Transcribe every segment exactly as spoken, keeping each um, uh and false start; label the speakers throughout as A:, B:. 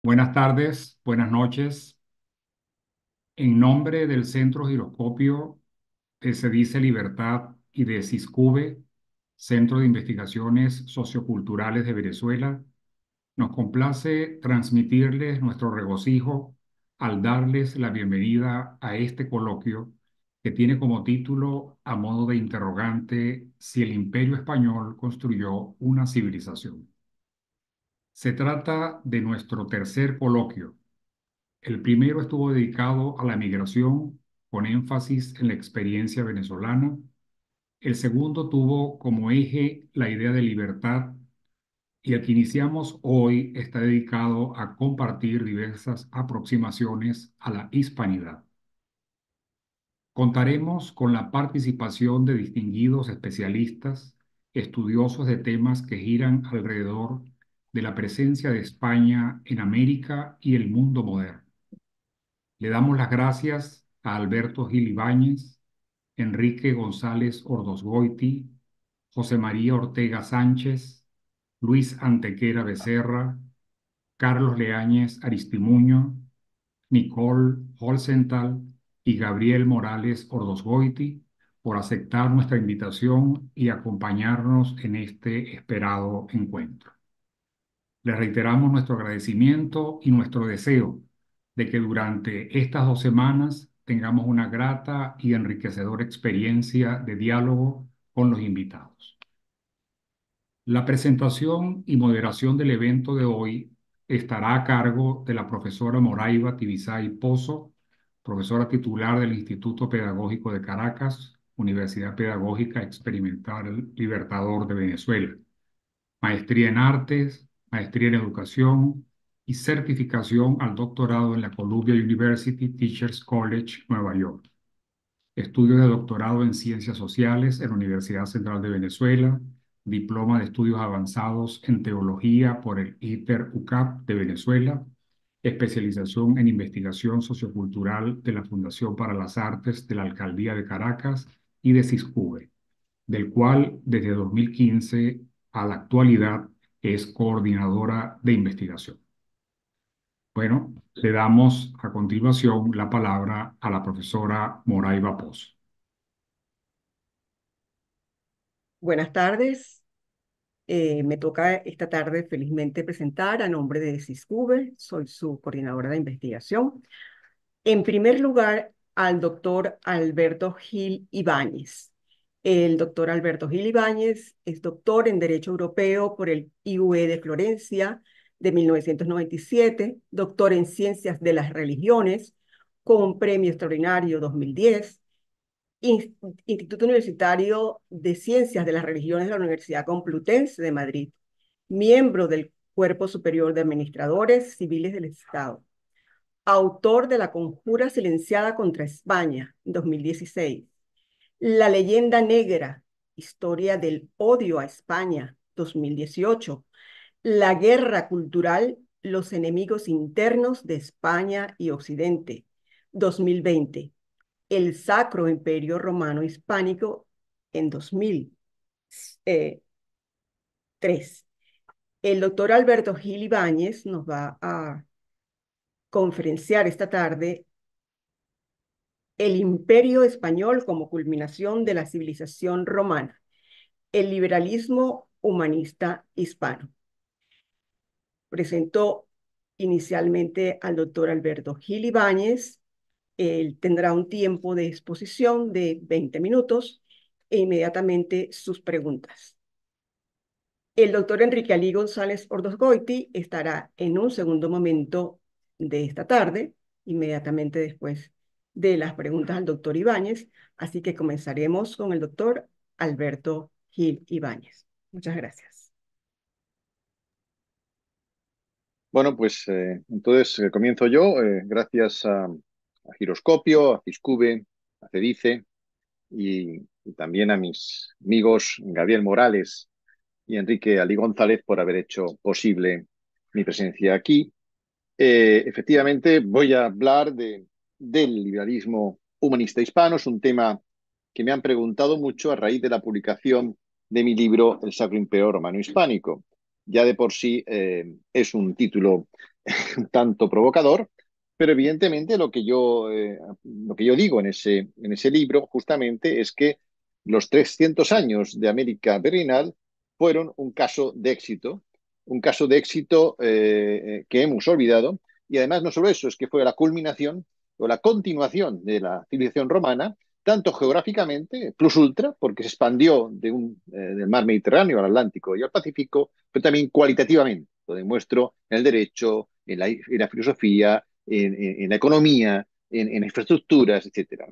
A: Buenas tardes, buenas noches. En nombre del Centro Giroscopio que se dice Libertad y de CISCUBE, Centro de Investigaciones Socioculturales de Venezuela, nos complace transmitirles nuestro regocijo al darles la bienvenida a este coloquio que tiene como título, a modo de interrogante, si el Imperio Español construyó una civilización. Se trata de nuestro tercer coloquio. El primero estuvo dedicado a la migración, con énfasis en la experiencia venezolana. El segundo tuvo como eje la idea de libertad y el que iniciamos hoy está dedicado a compartir diversas aproximaciones a la hispanidad. Contaremos con la participación de distinguidos especialistas, estudiosos de temas que giran alrededor de la presencia de España en América y el mundo moderno. Le damos las gracias a Alberto Gil Ibáñez, Enrique González Ordosgoiti, José María Ortega Sánchez, Luis Antequera Becerra, Carlos Leáñez Aristimuño, Nicole Holzental y Gabriel Morales Ordosgoiti por aceptar nuestra invitación y acompañarnos en este esperado encuentro. Le reiteramos nuestro agradecimiento y nuestro deseo de que durante estas dos semanas tengamos una grata y enriquecedora experiencia de diálogo con los invitados. La presentación y moderación del evento de hoy estará a cargo de la profesora Moraiva Tibisay Pozo, profesora titular del Instituto Pedagógico de Caracas, Universidad Pedagógica Experimental Libertador de Venezuela, maestría en artes, maestría en educación y certificación al doctorado en la Columbia University Teachers College, Nueva York. Estudios de doctorado en ciencias sociales en la Universidad Central de Venezuela, diploma de estudios avanzados en teología por el ITER U C A P de Venezuela, especialización en investigación sociocultural de la Fundación para las Artes de la Alcaldía de Caracas y de CISCUBE, del cual desde dos mil quince a la actualidad es coordinadora de investigación. Bueno, le damos a continuación la palabra a la profesora Moraiva Pozo.
B: Buenas tardes. Eh, me toca esta tarde felizmente presentar a nombre de CISCUBE, soy su coordinadora de investigación. En primer lugar, al doctor Alberto Gil Ibáñez. El doctor Alberto Gil Ibáñez es doctor en Derecho Europeo por el I U E de Florencia de mil novecientos noventa y siete, doctor en Ciencias de las Religiones con Premio Extraordinario dos mil diez, Instituto Universitario de Ciencias de las Religiones de la Universidad Complutense de Madrid, miembro del Cuerpo Superior de Administradores Civiles del Estado, autor de La Conjura Silenciada contra España, dos mil dieciséis, La Leyenda Negra, Historia del Odio a España, dos mil dieciocho, La Guerra Cultural, Los Enemigos Internos de España y Occidente, dos mil veinte, El Sacro Imperio Romano Hispánico en dos mil tres. El doctor Alberto Gil Ibáñez nos va a conferenciar esta tarde el Imperio Español como culminación de la civilización romana, el liberalismo humanista hispano. Presentó inicialmente al doctor Alberto Gil Ibáñez. Él tendrá un tiempo de exposición de veinte minutos e inmediatamente sus preguntas. El doctor Enrique Alí González Ordosgoiti estará en un segundo momento de esta tarde, inmediatamente después de las preguntas al doctor Ibáñez, así que comenzaremos con el doctor Alberto Gil Ibáñez. Muchas gracias.
C: Bueno, pues eh, entonces eh, comienzo yo, eh, gracias a, a Giroscopio, a CISCUBE, a CEDICE y, y también a mis amigos Gabriel Morales y Enrique Alí González por haber hecho posible mi presencia aquí. Eh, efectivamente, voy a hablar de, del liberalismo humanista hispano. Es un tema que me han preguntado mucho a raíz de la publicación de mi libro El Sacro Imperio Romano Hispánico. Ya de por sí eh, es un título un tanto provocador, pero evidentemente lo que yo, eh, lo que yo digo en ese, en ese libro justamente es que los trescientos años de América Meridional fueron un caso de éxito, un caso de éxito eh, que hemos olvidado, y además no solo eso, es que fue la culminación o la continuación de la civilización romana, tanto geográficamente, plus ultra, porque se expandió de un, eh, del mar Mediterráneo al Atlántico y al Pacífico, pero también cualitativamente. Lo demuestro en el derecho, en la, en la filosofía, en, en, en, la economía, en, en infraestructuras, etcétera.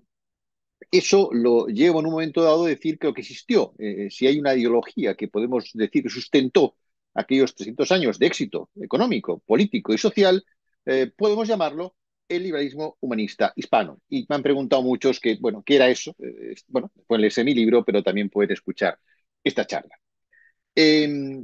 C: Eso lo llevo en un momento dado a decir que lo que existió, eh, si hay una ideología que podemos decir que sustentó aquellos trescientos años de éxito económico, político y social, eh, podemos llamarlo el liberalismo humanista hispano. Y me han preguntado muchos que, bueno, ¿qué era eso? Eh, bueno, pueden leerse mi libro, pero también pueden escuchar esta charla. Eh,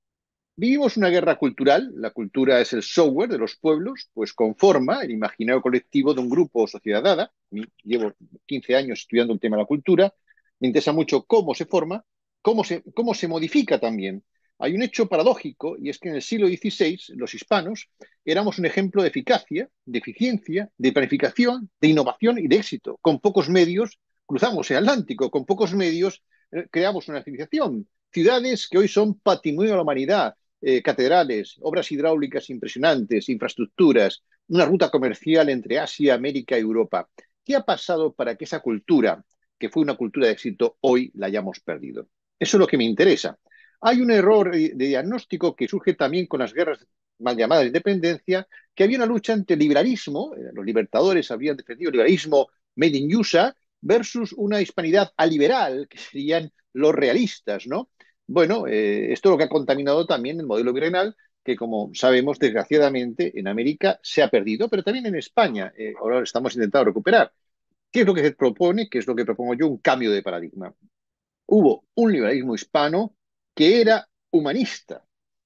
C: Vivimos una guerra cultural, la cultura es el software de los pueblos, pues conforma el imaginario colectivo de un grupo o sociedad dada. Llevo quince años estudiando el tema de la cultura, me interesa mucho cómo se forma, cómo se, cómo se modifica también. Hay un hecho paradójico y es que en el siglo dieciséis los hispanos éramos un ejemplo de eficacia, de eficiencia, de planificación, de innovación y de éxito. Con pocos medios cruzamos el Atlántico, con pocos medios eh, creamos una civilización. Ciudades que hoy son patrimonio de la humanidad, eh, catedrales, obras hidráulicas impresionantes, infraestructuras, una ruta comercial entre Asia, América y Europa. ¿Qué ha pasado para que esa cultura, que fue una cultura de éxito, hoy la hayamos perdido? Eso es lo que me interesa. Hay un error de diagnóstico que surge también con las guerras mal llamadas de independencia, que había una lucha entre liberalismo, los libertadores habían defendido el liberalismo made in U S A, versus una hispanidad aliberal, que serían los realistas, ¿no? Bueno, eh, esto es lo que ha contaminado también el modelo virreinal, que como sabemos, desgraciadamente, en América se ha perdido, pero también en España. Eh, ahora estamos intentando recuperar. ¿Qué es lo que se propone? ¿Qué es lo que propongo yo? Un cambio de paradigma. Hubo un liberalismo hispano que era humanista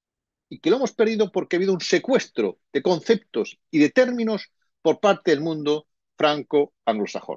C: y que lo hemos perdido porque ha habido un secuestro de conceptos y de términos por parte del mundo franco-anglosajón.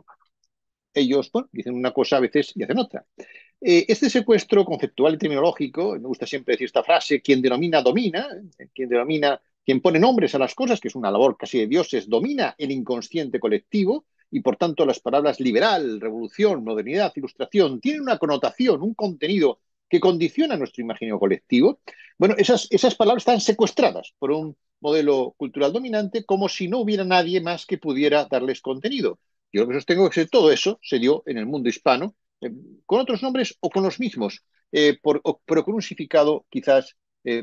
C: Ellos, bueno, dicen una cosa a veces y hacen otra. Eh, este secuestro conceptual y terminológico, me gusta siempre decir esta frase, quien denomina, domina, eh, quien denomina, quien pone nombres a las cosas, que es una labor casi de dioses, domina el inconsciente colectivo y por tanto las palabras liberal, revolución, modernidad, ilustración, tienen una connotación, un contenido que condiciona nuestro imaginario colectivo. Bueno, esas, esas palabras están secuestradas por un modelo cultural dominante como si no hubiera nadie más que pudiera darles contenido. Yo lo que sostengo es que todo eso se dio en el mundo hispano, eh, con otros nombres o con los mismos, eh, por, o, pero con un significado quizás eh,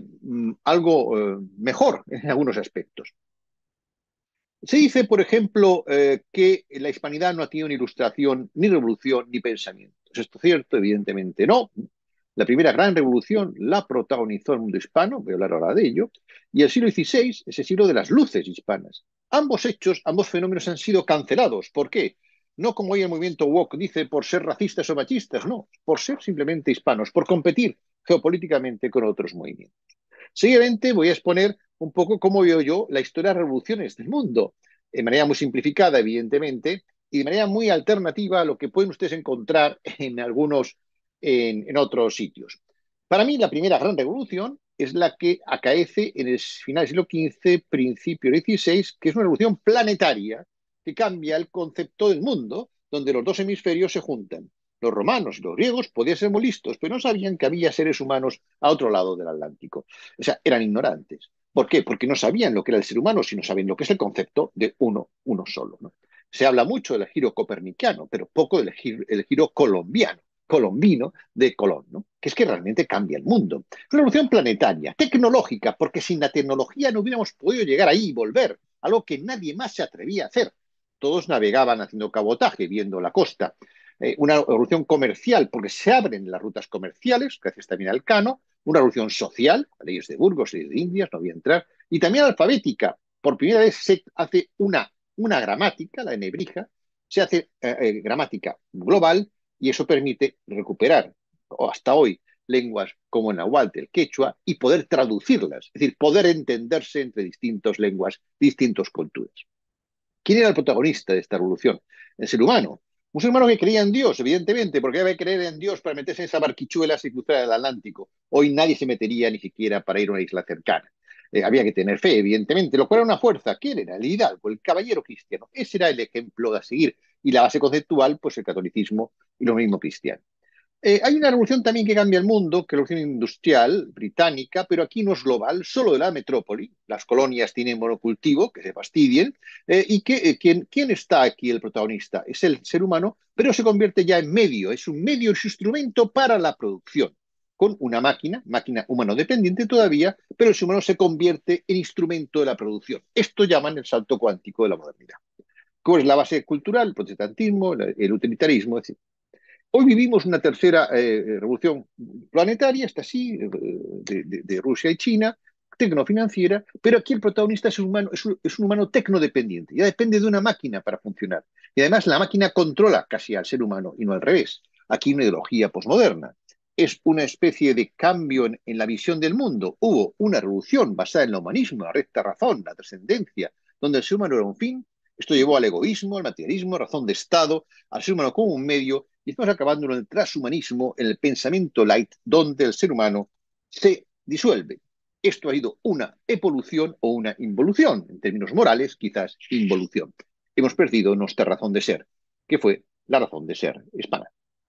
C: algo eh, mejor en algunos aspectos. Se dice, por ejemplo, eh, que la hispanidad no ha tenido ni ilustración, ni revolución, ni pensamiento. ¿Es esto cierto? Evidentemente no. La primera gran revolución la protagonizó el mundo hispano, voy a hablar ahora de ello, y el siglo dieciséis es el siglo de las luces hispanas. Ambos hechos, ambos fenómenos han sido cancelados. ¿Por qué? No como hoy el movimiento woke dice por ser racistas o machistas, no, por ser simplemente hispanos, por competir geopolíticamente con otros movimientos. Seguidamente voy a exponer un poco cómo veo yo la historia de revoluciones del mundo, de manera muy simplificada, evidentemente, y de manera muy alternativa a lo que pueden ustedes encontrar en algunos, en, en otros sitios. Para mí, la primera gran revolución es la que acaece en el final del siglo quince, principio del dieciséis, que es una revolución planetaria que cambia el concepto del mundo, donde los dos hemisferios se juntan. Los romanos y los griegos podían ser muy listos, pero no sabían que había seres humanos a otro lado del Atlántico. O sea, eran ignorantes. ¿Por qué? Porque no sabían lo que era el ser humano, sino saben lo que es el concepto de uno, uno solo, ¿no? Se habla mucho del giro copernicano, pero poco del giro, el giro colombiano, colombino de Colón, ¿no? Que es que realmente cambia el mundo. Es una revolución planetaria, tecnológica, porque sin la tecnología no hubiéramos podido llegar ahí y volver, algo que nadie más se atrevía a hacer. Todos navegaban haciendo cabotaje, viendo la costa. Eh, una revolución comercial, porque se abren las rutas comerciales, gracias también al Cano, una revolución social, leyes de Burgos, leyes de Indias, no voy a entrar, y también alfabética. Por primera vez se hace una, una gramática, la de Nebrija, se hace eh, eh, gramática global y eso permite recuperar, o hasta hoy, lenguas como el náhuatl, el quechua, y poder traducirlas, es decir, poder entenderse entre distintas lenguas, distintas culturas. ¿Quién era el protagonista de esta revolución? El ser humano. Un ser humano que creía en Dios, evidentemente, porque debe creer en Dios para meterse en esa barquichuela y cruzar el Atlántico. Hoy nadie se metería ni siquiera para ir a una isla cercana. Eh, había que tener fe, evidentemente, lo cual era una fuerza. ¿Quién era? El hidalgo, el caballero cristiano. Ese era el ejemplo a seguir. Y la base conceptual, pues el catolicismo y lo mismo cristiano. Eh, hay una revolución también que cambia el mundo, que es la revolución industrial británica, pero aquí no es global, solo de la metrópoli. Las colonias tienen monocultivo, que se fastidien. Eh, ¿Y que, eh, ¿quién, quién está aquí el protagonista? Es el ser humano, pero se convierte ya en medio. Es un medio, es un instrumento para la producción. Con una máquina, máquina humano dependiente todavía, pero el ser humano se convierte en instrumento de la producción. Esto llaman el salto cuántico de la modernidad. ¿Cuál es la base cultural? El protestantismo, el utilitarismo, etcétera. Hoy vivimos una tercera eh, revolución planetaria, está así, eh, de, de, de, Rusia y China, tecnofinanciera, pero aquí el protagonista es un humano, es un, es un humano tecnodependiente, ya depende de una máquina para funcionar. Y además la máquina controla casi al ser humano y no al revés. Aquí una ideología posmoderna. Es una especie de cambio en, en la visión del mundo. Hubo una revolución basada en el humanismo, la recta razón, la trascendencia, donde el ser humano era un fin. Esto llevó al egoísmo, al materialismo, razón de Estado, al ser humano como un medio, y estamos acabando en el transhumanismo, en el pensamiento light, donde el ser humano se disuelve. Esto ha sido una evolución o una involución, en términos morales, quizás involución. Hemos perdido nuestra razón de ser, que fue la razón de ser hispana.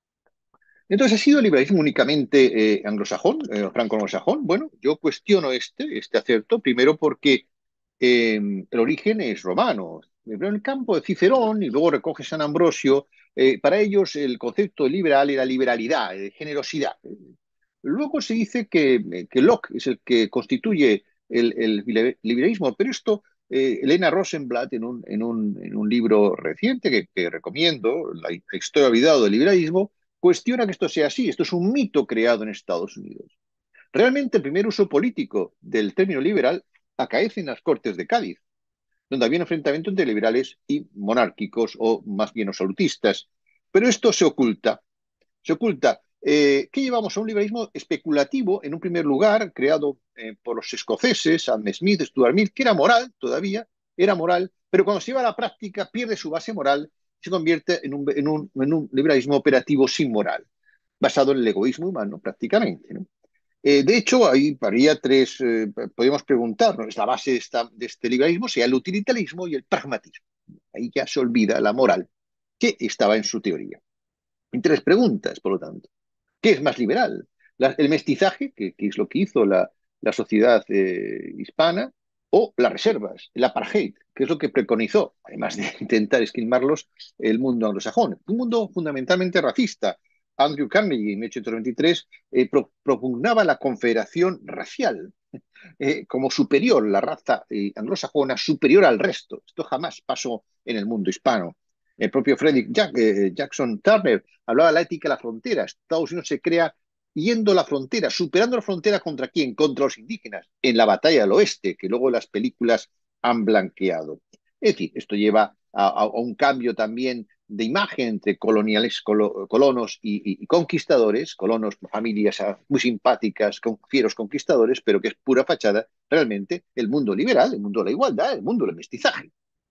C: Entonces, ¿ha sido el liberalismo únicamente eh, anglosajón, eh, franco-anglosajón? Bueno, yo cuestiono este, este acerto, primero porque eh, el origen es romano. Primero en el campo de Cicerón y luego recoge San Ambrosio. Eh, para ellos el concepto liberal era liberalidad, de generosidad. Luego se dice que, que Locke es el que constituye el, el liberalismo, pero esto eh, Elena Rosenblatt en un, en, un, en un libro reciente que, que recomiendo, La historia olvidada del liberalismo, cuestiona que esto sea así. Esto es un mito creado en Estados Unidos. Realmente el primer uso político del término liberal acaece en las Cortes de Cádiz, donde había un enfrentamiento entre liberales y monárquicos o más bien absolutistas. Pero esto se oculta. Se oculta. Eh, ¿Qué llevamos a un liberalismo especulativo, en un primer lugar, creado eh, por los escoceses, Adam Smith, Stuart Mill, que era moral todavía, era moral, pero cuando se lleva a la práctica pierde su base moral y se convierte en un, en un, en un liberalismo operativo sin moral, basado en el egoísmo humano prácticamente, ¿no? Eh, de hecho, ahí habría tres, eh, podríamos preguntarnos, la base de, esta, de este liberalismo sea el utilitarismo y el pragmatismo. Ahí ya se olvida la moral, que estaba en su teoría. Y tres preguntas, por lo tanto. ¿Qué es más liberal? La, ¿El mestizaje, que, que, es lo que hizo la, la sociedad eh, hispana, o las reservas, el apartheid, que es lo que preconizó, además de intentar esquilmarlos, el mundo anglosajón? Un mundo fundamentalmente racista. Andrew Carnegie, en mil ochocientos veintitrés, eh, pro, propugnaba la confederación racial eh, como superior, la raza eh, anglosajona superior al resto. Esto jamás pasó en el mundo hispano. El propio Frederick Jack, eh, Jackson Turner hablaba de la ética de la frontera. Estados Unidos se crea yendo la frontera, superando la frontera ¿contra quién? Contra los indígenas, en la batalla del oeste, que luego las películas han blanqueado. Es decir, esto lleva a, a un cambio también de imagen entre coloniales, colo, colonos y, y, y, conquistadores, colonos, familias muy simpáticas, con fieros conquistadores, pero que es pura fachada, realmente el mundo liberal, el mundo de la igualdad, el mundo del mestizaje.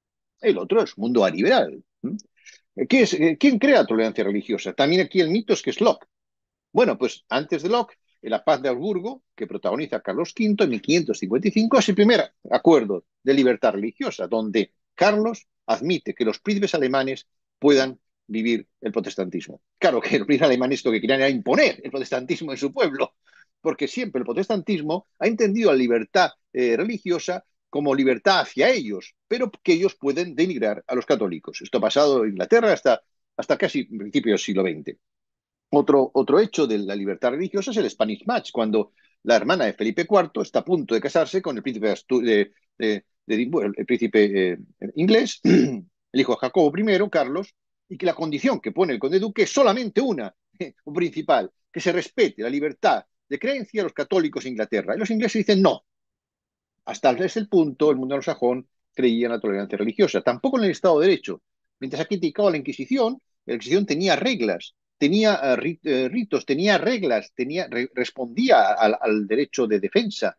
C: El otro es mundo aliberal. ¿Qué es, ¿Quién crea tolerancia religiosa? También aquí el mito es que es Locke. Bueno, pues antes de Locke, en la Paz de Augsburgo, que protagoniza Carlos quinto en mil quinientos cincuenta y cinco, es el primer acuerdo de libertad religiosa, donde Carlos admite que los príncipes alemanes puedan vivir el protestantismo. Claro que los príncipes alemanes lo que querían era imponer el protestantismo en su pueblo, porque siempre el protestantismo ha entendido la libertad eh, religiosa como libertad hacia ellos, pero que ellos pueden denigrar a los católicos. Esto ha pasado en Inglaterra hasta, hasta casi principios del siglo veinte. Otro, otro hecho de la libertad religiosa es el Spanish Match, cuando la hermana de Felipe cuarto está a punto de casarse con el príncipe de, de, de Edimburgo, el príncipe eh, inglés, el hijo de Jacobo primero, Carlos, y que la condición que pone el conde duque es solamente una, eh, un principal, que se respete la libertad de creencia de los católicos en Inglaterra. Y los ingleses dicen no. Hasta ese punto, el mundo anglosajón creía en la tolerancia religiosa. Tampoco en el Estado de Derecho. Mientras ha criticado a la Inquisición, la Inquisición tenía reglas, tenía uh, rit, uh, ritos, tenía reglas, tenía, re, respondía al, al derecho de defensa.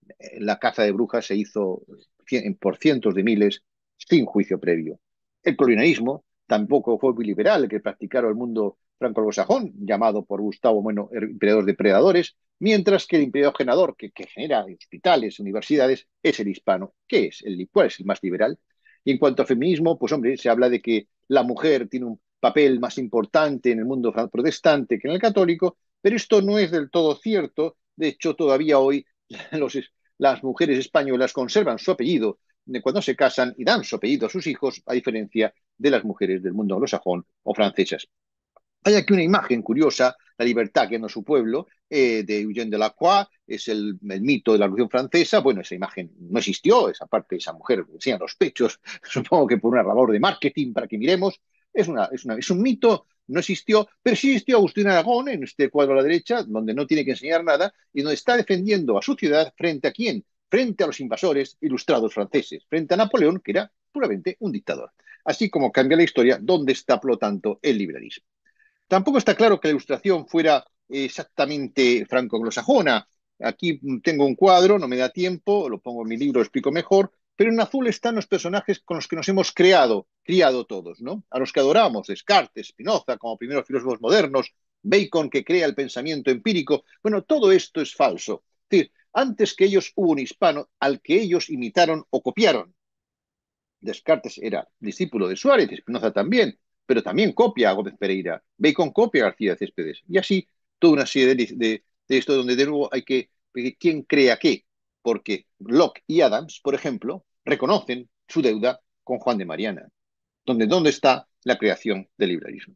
C: La caza de brujas se hizo cien, por cientos de miles sin juicio previo. El colonialismo tampoco fue muy liberal, el que practicaron el mundo franco-anglosajón, llamado por Gustavo Bueno el imperador de predadores, mientras que el imperio generador, que, que genera hospitales, universidades, es el hispano. ¿Qué es? El, ¿Cuál es el más liberal? Y en cuanto al feminismo, pues hombre, se habla de que la mujer tiene un papel más importante en el mundo protestante que en el católico, pero esto no es del todo cierto. De hecho, todavía hoy los, las mujeres españolas conservan su apellido de cuando se casan y dan su apellido a sus hijos, a diferencia de las mujeres del mundo anglosajón o francesas. Hay aquí una imagen curiosa, la libertad que no su pueblo, eh, de Eugène Delacroix, es el, el, mito de la Revolución Francesa. Bueno, esa imagen no existió, esa parte, esa mujer que enseña los pechos, supongo que por una labor de marketing para que miremos, es, una, es, una, es un mito, no existió, pero sí existió Agustín Aragón en este cuadro a la derecha, donde no tiene que enseñar nada y donde está defendiendo a su ciudad frente a quién, frente a los invasores ilustrados franceses, frente a Napoleón, que era puramente un dictador. Así como cambia la historia, ¿dónde está, por lo tanto, el liberalismo? Tampoco está claro que la ilustración fuera exactamente franco-anglosajona. Aquí tengo un cuadro, no me da tiempo, lo pongo en mi libro, lo explico mejor, pero en azul están los personajes con los que nos hemos creado, criado todos, ¿no? A los que adoramos, Descartes, Spinoza, como primeros filósofos modernos, Bacon, que crea el pensamiento empírico. Bueno, todo esto es falso. Es decir, antes que ellos hubo un hispano al que ellos imitaron o copiaron. Descartes era discípulo de Suárez, Spinoza también, pero también copia a Gómez Pereira, Bacon copia a García Céspedes, y así toda una serie de, de, de esto donde de nuevo hay que, ¿quién crea qué? Porque Locke y Adams, por ejemplo, reconocen su deuda con Juan de Mariana, donde ¿dónde está la creación del liberalismo?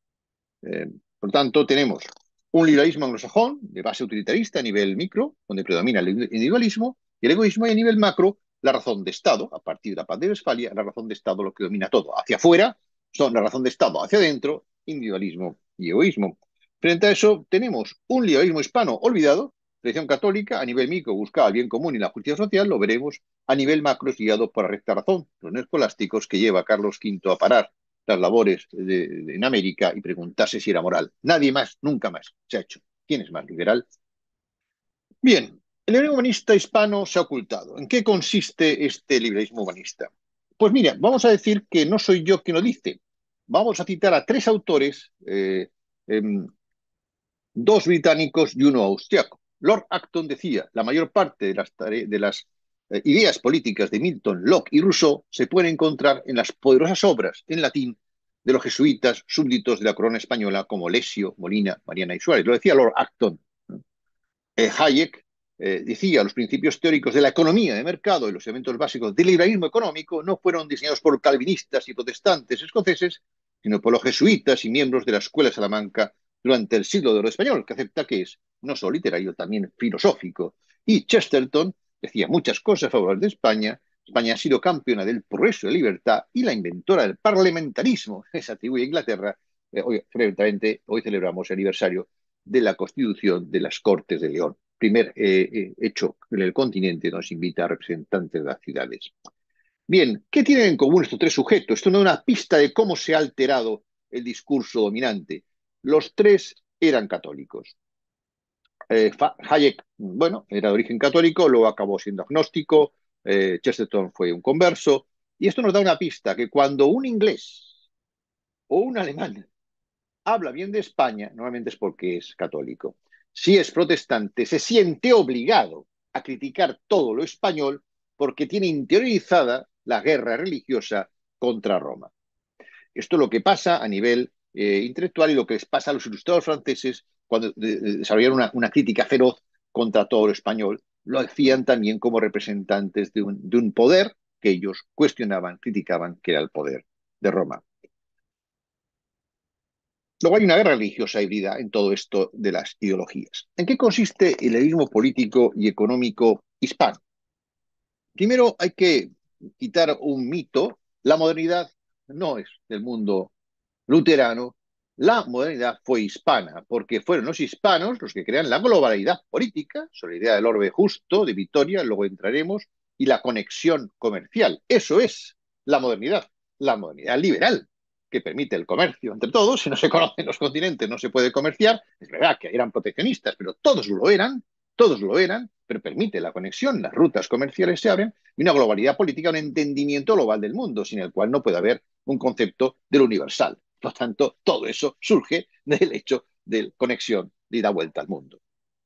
C: Eh, por tanto, tenemos un liberalismo anglosajón de base utilitarista a nivel micro, donde predomina el individualismo, y el egoísmo, y a nivel macro, la razón de Estado, a partir de la Paz de Westfalia, la razón de Estado lo que domina todo. Hacia afuera son la razón de Estado, hacia adentro, individualismo y egoísmo. Frente a eso, tenemos un liberalismo hispano olvidado, tradición católica, a nivel micro buscaba el bien común y la justicia social, lo veremos, a nivel macro es guiado por la recta razón, los neoscolásticos que lleva a Carlos quinto a parar las labores de, de, en América y preguntarse si era moral. Nadie más, nunca más se ha hecho. ¿Quién es más liberal? Bien, el liberalismo humanista hispano se ha ocultado. ¿En qué consiste este liberalismo humanista? Pues mira, vamos a decir que no soy yo quien lo dice. Vamos a citar a tres autores, eh, eh, dos británicos y uno austriaco. Lord Acton decía, la mayor parte de las, de las eh, ideas políticas de Milton, Locke y Rousseau se pueden encontrar en las poderosas obras en latín de los jesuitas súbditos de la corona española como Lesio, Molina, Mariana y Suárez. Lo decía Lord Acton. Eh, Hayek eh, decía, los principios teóricos de la economía de mercado y los elementos básicos del liberalismo económico no fueron diseñados por calvinistas y protestantes escoceses, sino por los jesuitas y miembros de la Escuela de Salamanca durante el siglo de oro español, que acepta que es no solo literario, también filosófico. Y Chesterton decía muchas cosas favorables de España. España ha sido campeona del progreso y la libertad y la inventora del parlamentarismo, que se atribuye a Inglaterra. Eh, hoy, hoy celebramos el aniversario de la Constitución de las Cortes de León. Primer eh, eh, hecho en el continente nos invita a representantes de las ciudades. Bien, ¿qué tienen en común estos tres sujetos? Esto no es una pista de cómo se ha alterado el discurso dominante. Los tres eran católicos. Eh, Hayek, bueno, era de origen católico, luego acabó siendo agnóstico, eh, Chesterton fue un converso, y esto nos da una pista, que cuando un inglés o un alemán habla bien de España, normalmente es porque es católico. Si es protestante, se siente obligado a criticar todo lo español porque tiene interiorizada la guerra religiosa contra Roma. Esto es lo que pasa a nivel eh, intelectual y lo que les pasa a los ilustrados franceses cuando desarrollaron una, una crítica feroz contra todo lo español. Lo hacían también como representantes de un, de un poder que ellos cuestionaban, criticaban, que era el poder de Roma. Luego hay una guerra religiosa híbrida en todo esto de las ideologías. ¿En qué consiste el liberalismo político y económico hispano? Primero hay que quitar un mito. La modernidad no es del mundo luterano. La modernidad fue hispana, porque fueron los hispanos los que crean la globalidad política, sobre la idea del orbe justo, de Vitoria, luego entraremos, y la conexión comercial. Eso es la modernidad, la modernidad liberal, que permite el comercio entre todos. Si no se conocen los continentes, no se puede comerciar. Es verdad que eran proteccionistas, pero todos lo eran, todos lo eran, pero permite la conexión, las rutas comerciales se abren, y una globalidad política, un entendimiento global del mundo, sin el cual no puede haber un concepto de lo universal. Por lo tanto, todo eso surge del hecho de conexión de ida vuelta al mundo.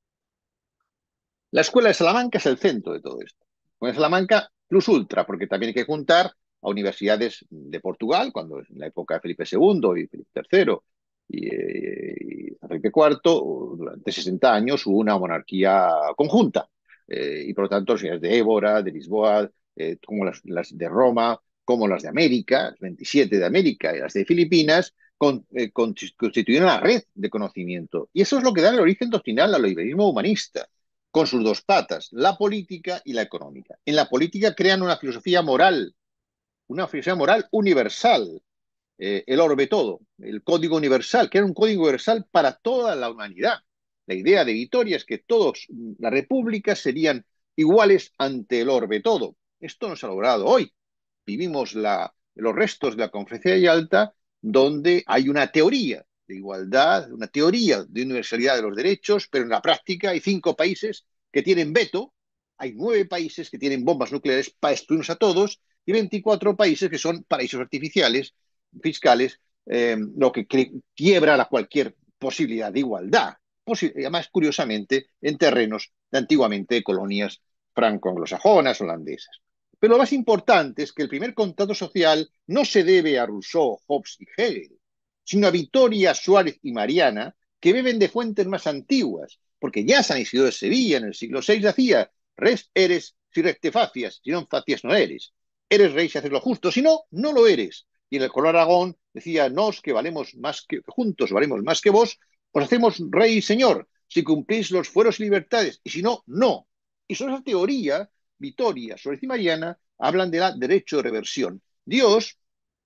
C: La Escuela de Salamanca es el centro de todo esto. La Escuela de Salamanca plus ultra, porque también hay que juntar a universidades de Portugal, cuando en la época de Felipe segundo y Felipe tercero y, eh, y Felipe cuarto, durante sesenta años hubo una monarquía conjunta. Eh, y por lo tanto, las universidades de Évora, de Lisboa, eh, como las, las, de Roma, como las de América, las veintisiete de América y las de Filipinas, con, eh, constituyen una red de conocimiento. Y eso es lo que da el origen doctrinal al liberalismo humanista, con sus dos patas, la política y la económica. En la política crean una filosofía moral, una filosofía moral universal, eh, el orbe todo, el código universal, crean un código universal para toda la humanidad. La idea de Vitoria es que todos, las repúblicas serían iguales ante el orbe todo. Esto no se ha logrado hoy. Vivimos la, los restos de la Conferencia de Yalta, donde hay una teoría de igualdad, una teoría de universalidad de los derechos, pero en la práctica hay cinco países que tienen veto, hay nueve países que tienen bombas nucleares para destruirnos a todos y veinticuatro países que son paraísos artificiales, fiscales, eh, lo que quiebra la cualquier posibilidad de igualdad. Posi además, curiosamente, en terrenos de antiguamente colonias franco-anglosajonas, holandesas. Pero lo más importante es que el primer contrato social no se debe a Rousseau, Hobbes y Hegel, sino a Vitoria, Suárez y Mariana, que beben de fuentes más antiguas, porque ya San Isidro de Sevilla en el siglo seis decía: res eres si res te facias, si no facias no eres. Eres rey si haces lo justo, si no, no lo eres. Y en el Colón Aragón decía: nos que valemos más que juntos, valemos más que vos, os hacemos rey y señor, si cumplís los fueros y libertades, y si no, no. Y sobre esa teoría, Vitoria, Suárez y Mariana hablan de la derecho de reversión. Dios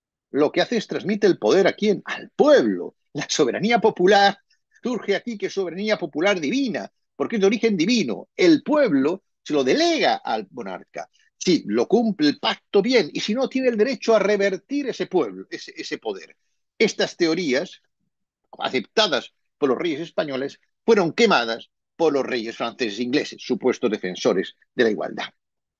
C: lo que hace es transmite el poder a quién, al pueblo. La soberanía popular surge aquí, que es soberanía popular divina, porque es de origen divino. El pueblo se lo delega al monarca. Sí, lo cumple el pacto bien, y si no, tiene el derecho a revertir ese pueblo, ese, ese poder. Estas teorías, aceptadas por los reyes españoles, fueron quemadas por los reyes franceses e ingleses, supuestos defensores de la igualdad.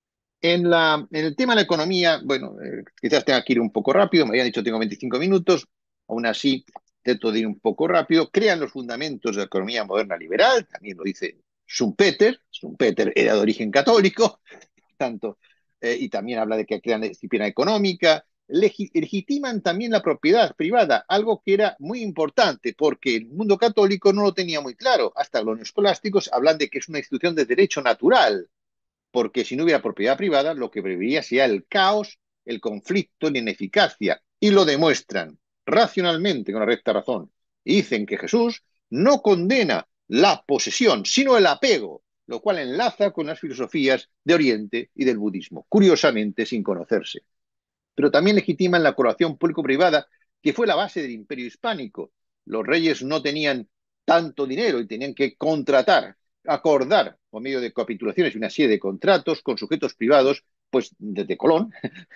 C: En, la, en el tema de la economía, bueno, eh, quizás tenga que ir un poco rápido, me habían dicho tengo veinticinco minutos, aún así intento de ir un poco rápido. Crean los fundamentos de la economía moderna liberal, también lo dice Schumpeter. Schumpeter era de origen católico, tanto, eh, y también habla de que crean la disciplina económica. Legi legitiman también la propiedad privada, algo que era muy importante, porque el mundo católico no lo tenía muy claro. Hasta los neoscolásticos hablan de que es una institución de derecho natural, porque si no hubiera propiedad privada, lo que prevalería sería el caos, el conflicto, la ineficacia, y lo demuestran racionalmente, con una recta razón. Y dicen que Jesús no condena la posesión, sino el apego, lo cual enlaza con las filosofías de Oriente y del budismo, curiosamente sin conocerse. Pero también legitiman la colaboración público-privada, que fue la base del imperio hispánico. Los reyes no tenían tanto dinero y tenían que contratar, acordar por medio de capitulaciones y una serie de contratos con sujetos privados, pues desde Colón,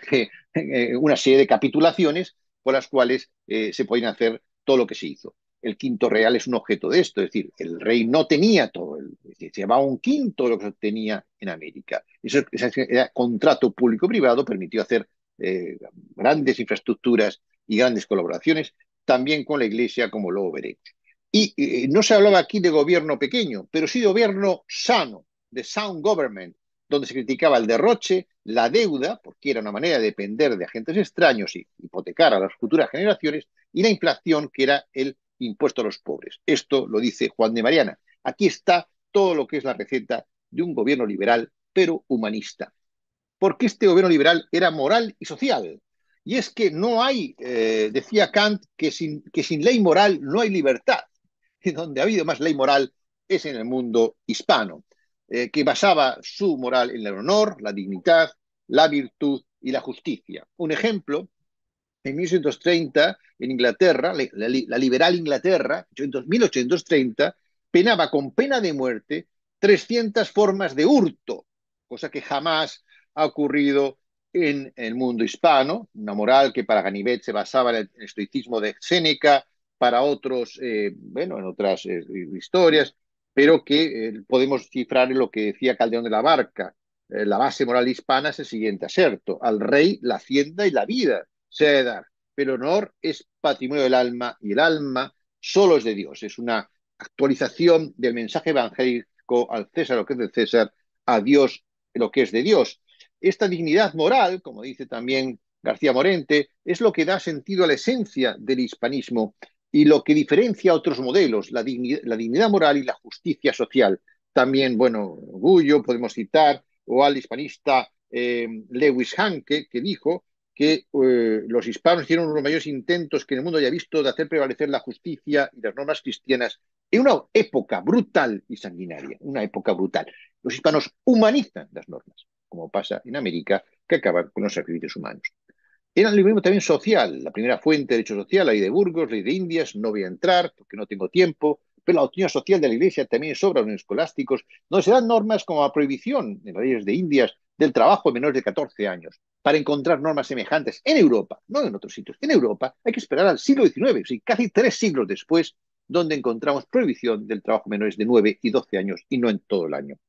C: una serie de capitulaciones por las cuales eh, se podían hacer todo lo que se hizo. El quinto real es un objeto de esto, es decir, el rey no tenía todo, el, es decir, se llevaba un quinto de lo que se obtenía en América. Ese, ese contrato público-privado permitió hacer eh, grandes infraestructuras y grandes colaboraciones, también con la Iglesia, como luego veremos. Y eh, no se hablaba aquí de gobierno pequeño, pero sí de gobierno sano, de sound government, donde se criticaba el derroche, la deuda, porque era una manera de depender de agentes extraños y hipotecar a las futuras generaciones, y la inflación, que era el impuesto a los pobres. Esto lo dice Juan de Mariana. Aquí está todo lo que es la receta de un gobierno liberal, pero humanista. Porque este gobierno liberal era moral y social. Y es que no hay, eh, decía Kant, que sin, que sin ley moral no hay libertad. Y donde ha habido más ley moral es en el mundo hispano, eh, que basaba su moral en el honor, la dignidad, la virtud y la justicia. Un ejemplo, en mil ochocientos treinta, en Inglaterra, la, la, la liberal Inglaterra, mil ochocientos treinta, penaba con pena de muerte trescientas formas de hurto, cosa que jamás ha ocurrido en el mundo hispano, una moral que para Ganivet se basaba en el estoicismo de Séneca, para otros, eh, bueno, en otras eh, historias, pero que eh, podemos cifrar en lo que decía Calderón de la Barca. Eh, la base moral hispana es el siguiente aserto: al rey la hacienda y la vida se ha de dar. pero el honor es patrimonio del alma y el alma solo es de Dios. Es una actualización del mensaje evangélico: al César lo que es del César, a Dios lo que es de Dios. Esta dignidad moral, como dice también García Morente, es lo que da sentido a la esencia del hispanismo y lo que diferencia a otros modelos, la dignidad, la dignidad moral y la justicia social. También, bueno, Orgullo, podemos citar, o al hispanista eh, Lewis Hanke, que dijo que eh, los hispanos hicieron uno de los mayores intentos que el mundo haya visto de hacer prevalecer la justicia y las normas cristianas en una época brutal y sanguinaria, una época brutal. Los hispanos humanizan las normas, como pasa en América, que acaban con los sacrificios humanos. Era el liberalismo también social, la primera fuente de derecho social, la ley de Burgos, ley de Indias, no voy a entrar porque no tengo tiempo, pero la doctrina social de la Iglesia también es obra de los escolásticos, donde se dan normas como la prohibición en las leyes de Indias del trabajo de menores de catorce años. Para encontrar normas semejantes en Europa, no en otros sitios, en Europa hay que esperar al siglo diecinueve, o sea, casi tres siglos después, donde encontramos prohibición del trabajo de menores de nueve y doce años y no en todo el año.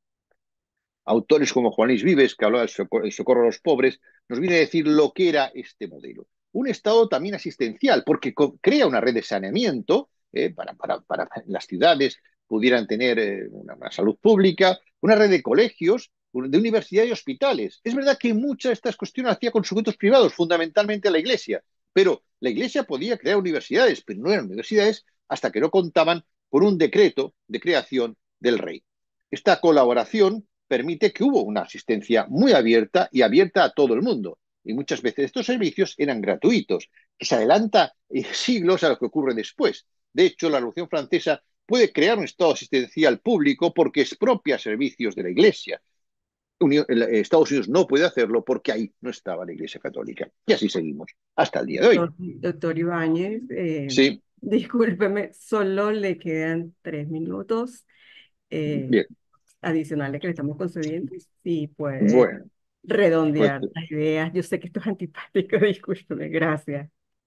C: Autores como Juan Luis Vives, que hablaba del socorro, del socorro a los pobres, nos viene a decir lo que era este modelo. Un Estado también asistencial, porque crea una red de saneamiento eh, para, para, para las ciudades pudieran tener eh, una, una salud pública, una red de colegios, de universidades y hospitales. Es verdad que muchas de estas cuestiones hacía con sujetos privados, fundamentalmente la Iglesia, pero la Iglesia podía crear universidades, pero no eran universidades hasta que no contaban con un decreto de creación del rey. Esta colaboración permite que hubo una asistencia muy abierta y abierta a todo el mundo. Y muchas veces estos servicios eran gratuitos, que se adelanta eh, siglos a lo que ocurre después. De hecho, la Revolución Francesa puede crear un Estado asistencial público porque expropia servicios de la Iglesia. Unión, Estados Unidos no puede hacerlo porque ahí no estaba la Iglesia Católica. Y así seguimos hasta el día de hoy.
B: Doctor, doctor Ibáñez, eh,
C: Sí,
B: discúlpeme, solo le quedan tres minutos eh,
C: bien.
B: adicionales que le estamos concediendo. Si puede
C: Bueno, pues
B: redondear las ideas. Yo sé que esto es antipático, discúlpeme, gracias.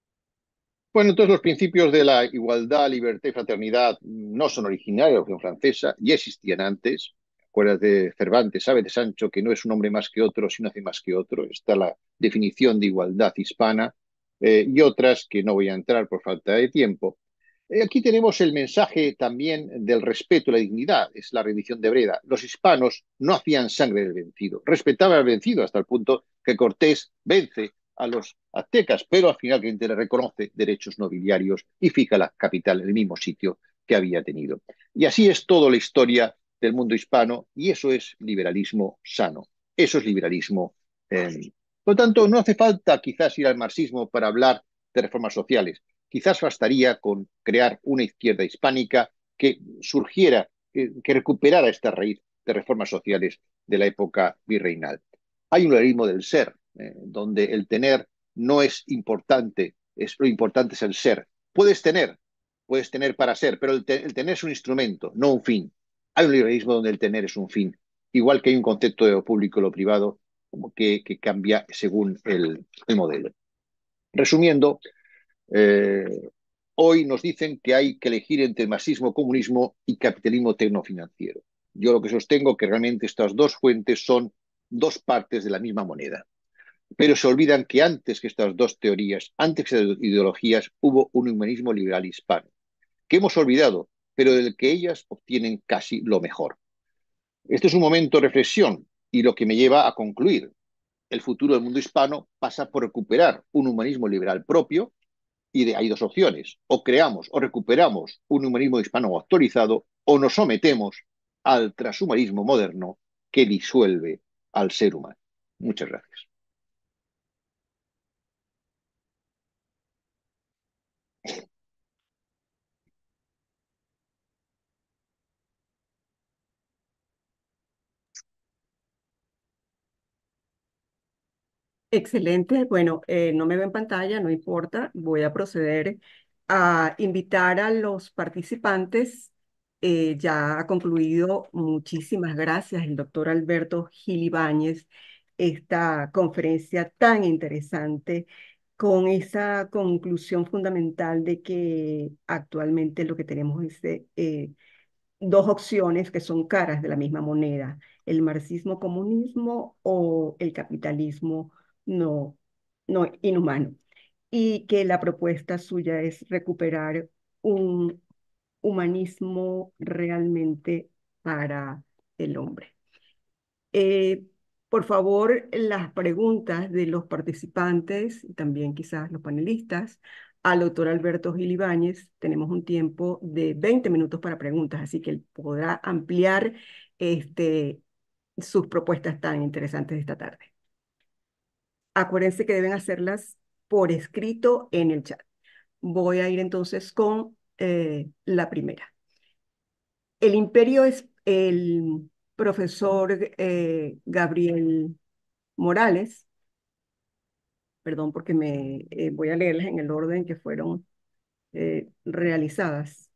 C: Bueno, entonces los principios de la igualdad, libertad y fraternidad no son originarios de la Revolución Francesa, ya existían antes. Acuérdate de Cervantes, sabe de Sancho que no es un hombre más que otro, sino hace más que otro. Está la definición de igualdad hispana eh, y otras que no voy a entrar por falta de tiempo. Eh, aquí tenemos el mensaje también del respeto y la dignidad, es la rendición de Breda. Los hispanos no hacían sangre del vencido, respetaban al vencido hasta el punto que Cortés vence a los aztecas, pero al final que le reconoce derechos nobiliarios y fija la capital en el mismo sitio que había tenido. Y así es toda la historia del mundo hispano y eso es liberalismo sano, eso es liberalismo. Eh, por lo tanto, no hace falta quizás ir al marxismo para hablar de reformas sociales. Quizás bastaría con crear una izquierda hispánica que surgiera, que, que recuperara esta raíz de reformas sociales de la época virreinal. Hay un liberalismo del ser, eh, donde el tener no es importante, es, lo importante es el ser. Puedes tener, puedes tener para ser, pero el, te, el tener es un instrumento, no un fin. Hay un liberalismo donde el tener es un fin, igual que hay un concepto de lo público y lo privado como que, que cambia según el, el modelo. Resumiendo, eh, hoy nos dicen que hay que elegir entre marxismo, comunismo y capitalismo tecnofinanciero. Yo lo que sostengo es que realmente estas dos fuentes son dos partes de la misma moneda. Pero se olvidan que antes que estas dos teorías, antes que estas ideologías, hubo un humanismo liberal hispano, que hemos olvidado, pero del que ellas obtienen casi lo mejor. Este es un momento de reflexión y lo que me lleva a concluir. El futuro del mundo hispano pasa por recuperar un humanismo liberal propio y de, hay dos opciones. O creamos o recuperamos un humanismo hispano actualizado o nos sometemos al transhumanismo moderno que disuelve al ser humano. Muchas gracias.
B: Excelente. Bueno, eh, no me veo en pantalla, no importa. Voy a proceder a invitar a los participantes. Eh, ya ha concluido. Muchísimas gracias, el doctor Alberto Gil Ibáñez, esta conferencia tan interesante con esa conclusión fundamental de que actualmente lo que tenemos es eh, dos opciones que son caras de la misma moneda, el marxismo-comunismo o el capitalismo no, no inhumano. y que la propuesta suya es recuperar un humanismo realmente para el hombre. Eh, por favor, las preguntas de los participantes y también quizás los panelistas al doctor Alberto Gil Ibáñez. Tenemos un tiempo de veinte minutos para preguntas, así que él podrá ampliar este, sus propuestas tan interesantes de esta tarde. Acuérdense que deben hacerlas por escrito en el chat. Voy a ir entonces con eh, la primera. El imperio es el profesor eh, Gabriel Morales, perdón porque me eh, voy a leerlas en el orden que fueron eh, realizadas.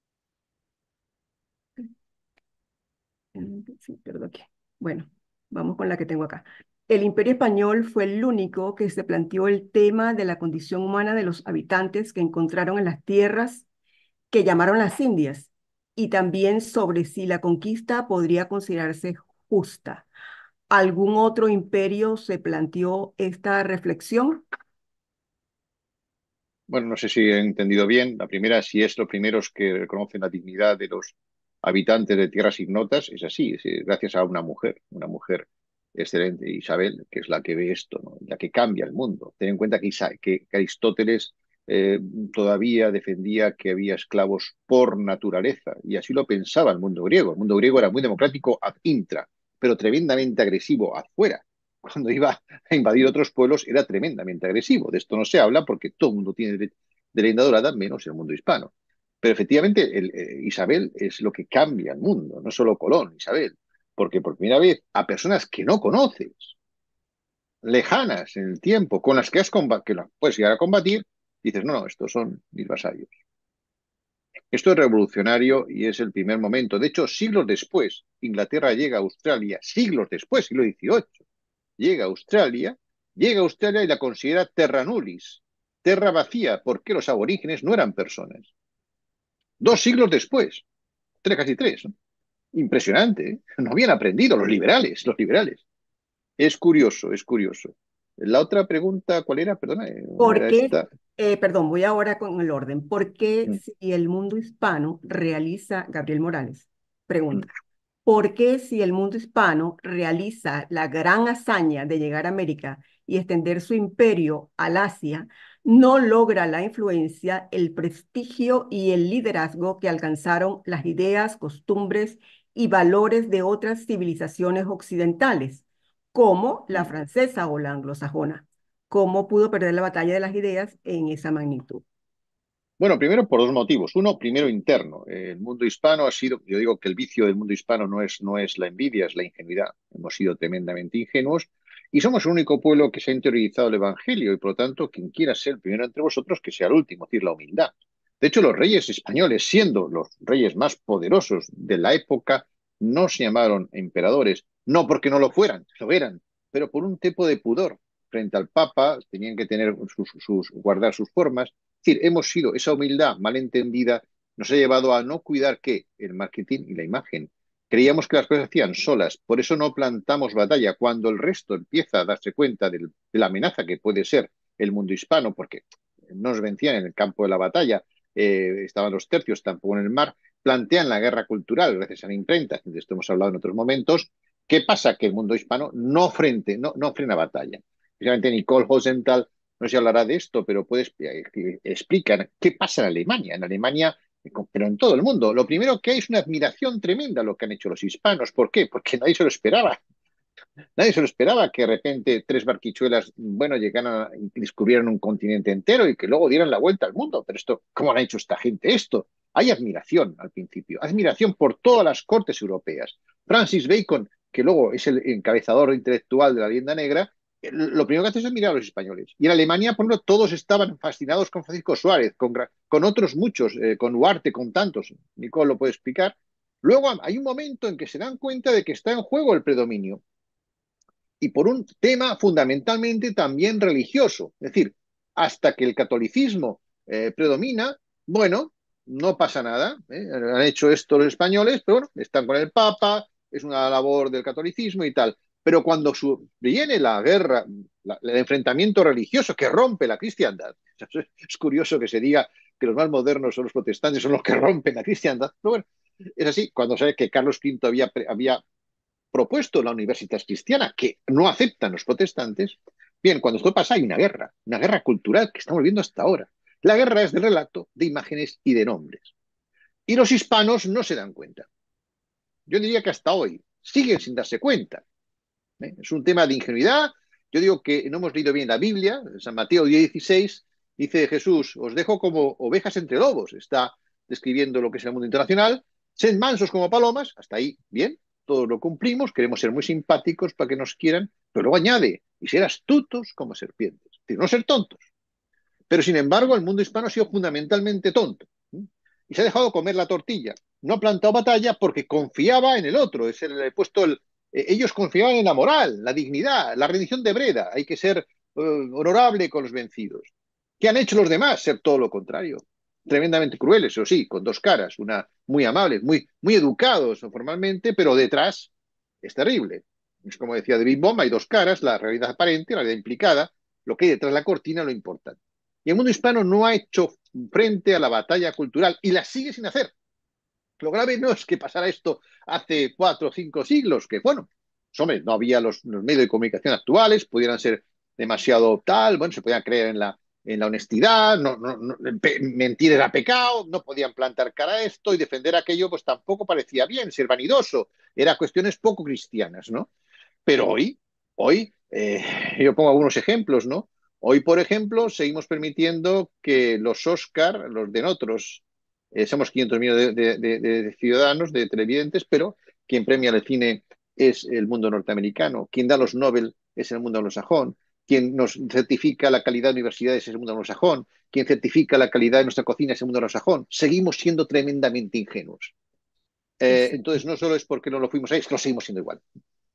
B: Sí, perdón, aquí. Bueno, vamos con la que tengo acá. El Imperio Español fue el único que se planteó el tema de la condición humana de los habitantes que encontraron en las tierras que llamaron las Indias, y también sobre si la conquista podría considerarse justa. ¿Algún otro imperio se planteó esta reflexión?
C: Bueno, no sé si he entendido bien. La primera, si es los primeros que reconocen la dignidad de los habitantes de tierras ignotas, es así, es, eh, gracias a una mujer, una mujer excelente, Isabel, que es la que ve esto, ¿no? La que cambia el mundo. Ten en cuenta que, Isa que, que Aristóteles eh, todavía defendía que había esclavos por naturaleza, y así lo pensaba el mundo griego. El mundo griego era muy democrático ad intra, pero tremendamente agresivo afuera. Cuando iba a invadir otros pueblos era tremendamente agresivo. De esto no se habla porque todo el mundo tiene de, de leyenda dorada, menos el mundo hispano. Pero efectivamente el, eh, Isabel es lo que cambia el mundo, no solo Colón, Isabel. Porque por primera vez a personas que no conoces, lejanas en el tiempo, con las que, has que las puedes llegar a combatir, dices, no, no, estos son mis vasallos. Esto es revolucionario y es el primer momento. De hecho, siglos después, Inglaterra llega a Australia, siglos después, siglo dieciocho, llega a Australia, llega a Australia y la considera terra nullis, terra vacía, porque los aborígenes no eran personas. Dos siglos después, tres, casi tres, ¿no? Impresionante, ¿eh? No habían aprendido los liberales, los liberales. Es curioso, es curioso. La otra pregunta, ¿cuál era? Perdona,
B: ¿Por
C: era
B: qué,
C: esta.
B: eh, perdón, voy ahora con el orden? ¿Por qué
C: Mm,
B: si el mundo hispano realiza, Gabriel Morales,
C: mm.
B: pregunta, ¿por qué si el mundo hispano realiza la gran hazaña de llegar a América y extender su imperio al Asia, no logra la influencia, el prestigio y el liderazgo que alcanzaron las ideas, costumbres y valores de otras civilizaciones occidentales, como la francesa o la anglosajona? ¿Cómo pudo perder la batalla de las ideas en esa magnitud?
C: Bueno, primero por dos motivos. Uno, primero interno. El mundo hispano ha sido, yo digo que el vicio del mundo hispano no es, no es la envidia, es la ingenuidad. Hemos sido tremendamente ingenuos y somos el único pueblo que se ha interiorizado el Evangelio y por lo tanto, quien quiera ser el primero entre vosotros, que sea el último, es decir, la humildad. De hecho, los reyes españoles, siendo los reyes más poderosos de la época, no se llamaron emperadores, no porque no lo fueran, lo eran, pero por un tipo de pudor. Frente al Papa, tenían que tener sus, sus, guardar sus formas. Es decir, hemos sido, esa humildad malentendida nos ha llevado a no cuidar qué, el marketing y la imagen. Creíamos que las cosas se hacían solas, por eso no plantamos batalla. Cuando el resto empieza a darse cuenta del, de la amenaza que puede ser el mundo hispano, porque no nos vencían en el campo de la batalla, eh, estaban los tercios, tampoco en el mar, plantean la guerra cultural gracias a la imprenta, de esto hemos hablado en otros momentos. ¿Qué pasa? Que el mundo hispano no, frente, no, no frena batalla. Precisamente Nicole Hosenthal no se hablará de esto, pero puedes explicar qué pasa en Alemania. En Alemania, pero en todo el mundo. Lo primero que hay es una admiración tremenda a lo que han hecho los hispanos. ¿Por qué? Porque nadie se lo esperaba. Nadie se lo esperaba que de repente tres barquichuelas, bueno, llegaran y descubrieran un continente entero y que luego dieran la vuelta al mundo. Pero esto, ¿cómo han hecho esta gente esto? Hay admiración al principio, admiración por todas las cortes europeas. Francis Bacon, que luego es el encabezador intelectual de la leyenda negra, lo primero que hace es admirar a los españoles. Y en Alemania, por ejemplo, todos estaban fascinados con Francisco Suárez, con, con otros muchos, eh, con Huarte, con tantos. Nicole lo puede explicar. Luego hay un momento en que se dan cuenta de que está en juego el predominio y por un tema fundamentalmente también religioso. Es decir, hasta que el catolicismo eh, predomina, bueno, no pasa nada. ¿eh? Han hecho esto los españoles, pero bueno, están con el Papa, es una labor del catolicismo y tal. Pero cuando su, viene la guerra, la, el enfrentamiento religioso que rompe la cristiandad, es curioso que se diga que los más modernos son los protestantes, son los que rompen la cristiandad, pero bueno, es así, cuando sabe que Carlos quinto había, había propuesto la Universitas Cristiana, que no aceptan los protestantes, bien, cuando esto pasa hay una guerra, una guerra cultural que estamos viendo hasta ahora. La guerra es de relato, de imágenes y de nombres. Y los hispanos no se dan cuenta. Yo diría que hasta hoy siguen sin darse cuenta. ¿Eh? Es un tema de ingenuidad. Yo digo que no hemos leído bien la Biblia. San Mateo diez dieciséis dice Jesús, os dejo como ovejas entre lobos. Está describiendo lo que es el mundo internacional. Sed mansos como palomas. Hasta ahí, bien. Todos lo cumplimos. Queremos ser muy simpáticos para que nos quieran. Pero luego añade, y ser astutos como serpientes. Es decir, no ser tontos. Pero sin embargo, el mundo hispano ha sido fundamentalmente tonto. ¿Eh? Y se ha dejado comer la tortilla. No ha plantado batalla porque confiaba en el otro. Es el, el puesto el, eh, ellos confiaban en la moral, la dignidad, la rendición de Breda. Hay que ser eh, honorable con los vencidos. ¿Qué han hecho los demás? Ser todo lo contrario. Tremendamente crueles, eso sí, con dos caras. Una muy amable, muy, muy educados formalmente, pero detrás es terrible. Es como decía David Bohm, hay dos caras, la realidad aparente, la realidad implicada, lo que hay detrás de la cortina, lo importante. Y el mundo hispano no ha hecho frente a la batalla cultural y la sigue sin hacer. Lo grave no es que pasara esto hace cuatro o cinco siglos, que bueno, pues, hombre, no había los, los, medios de comunicación actuales, pudieran ser demasiado tal, bueno, se podían creer en la, en la honestidad, no, no, no, mentir era pecado, no podían plantar cara a esto y defender aquello, pues tampoco parecía bien, ser vanidoso, eran cuestiones poco cristianas, ¿no? Pero hoy, hoy, eh, yo pongo algunos ejemplos, ¿no? Hoy, por ejemplo, seguimos permitiendo que los Oscar los den otros. Eh, somos quinientos millones de, de, de, de ciudadanos, de televidentes, pero quien premia el cine es el mundo norteamericano. Quien da los Nobel es el mundo anglosajón. Quien nos certifica la calidad de universidades es el mundo anglosajón. Quien certifica la calidad de nuestra cocina es el mundo anglosajón. Seguimos siendo tremendamente ingenuos. Eh,
B: Exacto.
C: entonces, no solo es porque no lo fuimos ahí, es que lo seguimos siendo igual.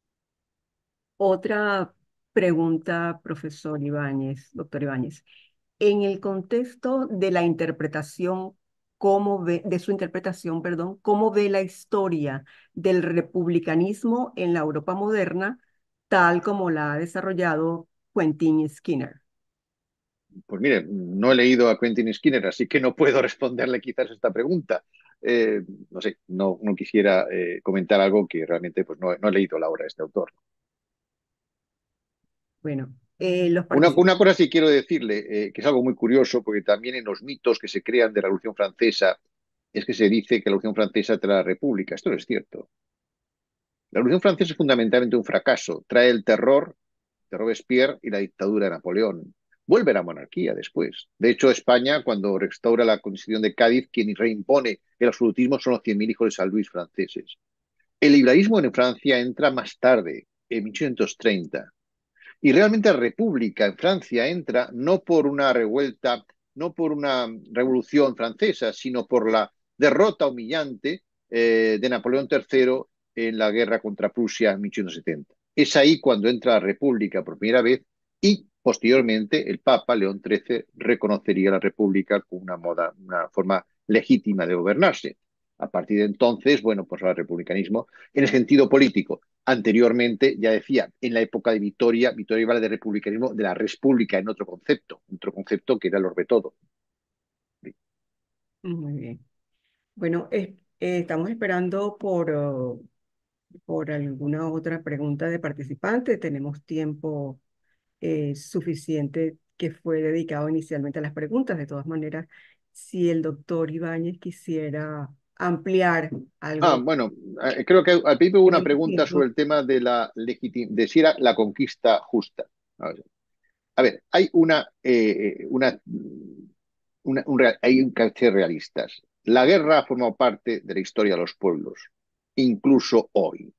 B: Otra pregunta, profesor Ibáñez, doctor Ibáñez. En el contexto de la interpretación, ¿cómo ve, de su interpretación, perdón, cómo ve la historia del republicanismo en la Europa moderna, tal como la ha desarrollado Quentin Skinner?
C: Pues mire, no he leído a Quentin Skinner, así que no puedo responderle quizás esta pregunta. Eh, no sé, no, no quisiera eh, comentar algo que realmente pues, no, no he leído la obra de este autor.
B: Bueno, eh, los
C: Una,
B: participantes.
C: una cosa sí quiero decirle, eh, que es algo muy curioso, porque también en los mitos que se crean de la Revolución Francesa es que se dice que la Revolución Francesa trae la República. Esto no es cierto. La Revolución Francesa es fundamentalmente un fracaso. Trae el terror de Robespierre y la dictadura de Napoleón. Vuelve la monarquía después. De hecho, España, cuando restaura la Constitución de Cádiz, quien reimpone el absolutismo son los cien mil hijos de San Luis franceses. El liberalismo en Francia entra más tarde, en mil ochocientos treinta. Y realmente la República en Francia entra no por una revuelta, no por una revolución francesa, sino por la derrota humillante eh, de Napoleón tercero en la guerra contra Prusia en mil ochocientos setenta. Es ahí cuando entra la República por primera vez y posteriormente el Papa León trece reconocería la República como una, moda, una forma legítima de gobernarse. A partir de entonces, bueno, pues el republicanismo en el sentido político. Anteriormente, ya decía, en la época de Vitoria, Vitoria iba de republicanismo, de la república en otro concepto, otro concepto que era el orbe todo.
B: Muy bien. Bueno, eh, eh, estamos esperando por, oh, por alguna otra pregunta de participante. Tenemos tiempo eh, suficiente que fue dedicado inicialmente a las preguntas. De todas maneras, si el doctor Ibáñez quisiera ampliar
C: Ah,
B: algo,
C: bueno, eh, creo que al principio hubo una
B: tenemos
C: pregunta sobre
B: tiempo.
C: el tema de la legitim de si era la conquista justa. A ver, a ver, hay una, eh, una, una un real- hay un carácter realistas. La guerra ha formado parte de la historia de los pueblos, incluso hoy.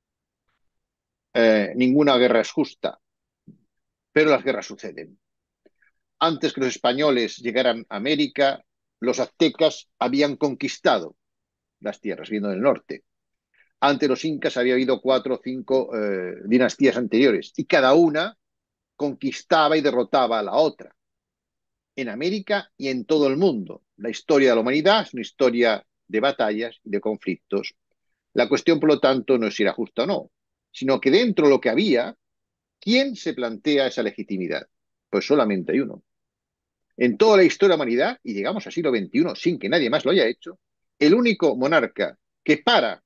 C: Eh, ninguna guerra es justa, pero las guerras suceden. Antes que los españoles llegaran a América, los aztecas habían conquistado las tierras, viendo del norte. Antes los incas había habido cuatro o cinco eh, dinastías anteriores y cada una conquistaba y derrotaba a la otra. En América y en todo el mundo. La historia de la humanidad es una historia de batallas y de conflictos. La cuestión, por lo tanto, no es si era justa o no, sino que dentro de lo que había, ¿quién se plantea esa legitimidad? Pues solamente hay uno. En toda la historia de la humanidad, y llegamos al siglo veintiuno sin que nadie más lo haya hecho, el único monarca que para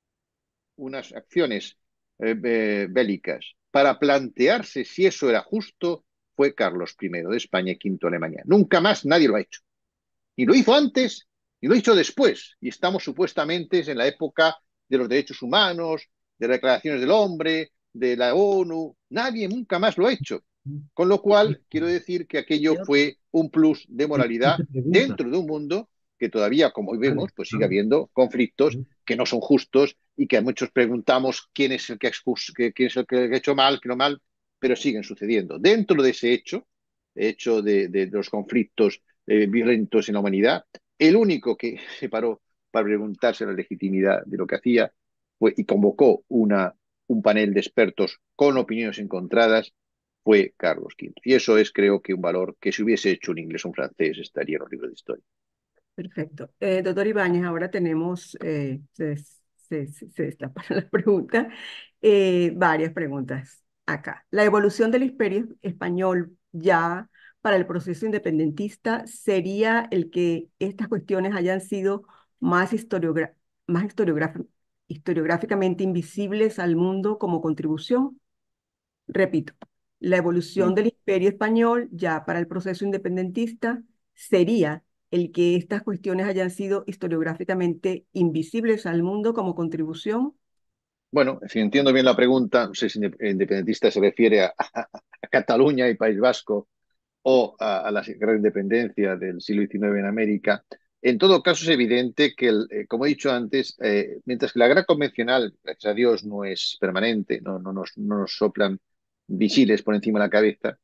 C: unas acciones eh, eh, bélicas para plantearse si eso era justo fue Carlos primero de España y quinto de Alemania. Nunca más nadie lo ha hecho. Ni lo hizo antes, ni lo hizo después. Y estamos supuestamente en la época de los derechos humanos, de las declaraciones del hombre, de la ONU. Nadie nunca más lo ha hecho. Con lo cual, quiero decir que aquello fue un plus de moralidad dentro de un mundo que todavía, como hoy vemos, pues sigue habiendo conflictos que no son justos y que a muchos preguntamos quién es el que, quién es el que ha hecho mal, que no mal, pero siguen sucediendo. Dentro de ese hecho, hecho de, de, de los conflictos eh, violentos en la humanidad, el único que se paró para preguntarse la legitimidad de lo que hacía fue, y convocó una, un panel de expertos con opiniones encontradas fue Carlos quinto. Y eso es, creo que, un valor que si hubiese hecho un inglés o un francés estaría en los libros de historia.
B: Perfecto. Eh, doctor Ibáñez, ahora tenemos, eh, se, se, se destaparon las preguntas, eh, varias preguntas acá. La evolución del imperio español ya para el proceso independentista sería el que estas cuestiones hayan sido más, historiogra más historiográficamente invisibles al mundo como contribución. Repito, la evolución del imperio español ya para el proceso independentista sería el que estas cuestiones hayan sido historiográficamente invisibles al mundo como contribución.
C: Bueno, si entiendo bien la pregunta, no sé si independentista se refiere a, a, a Cataluña y País Vasco o a, a la guerra de independencia del siglo diecinueve en América. En todo caso, es evidente que, el, eh, como he dicho antes, eh, mientras que la guerra convencional, gracias a Dios, no es permanente, no, no, nos, no nos soplan misiles por encima de la cabeza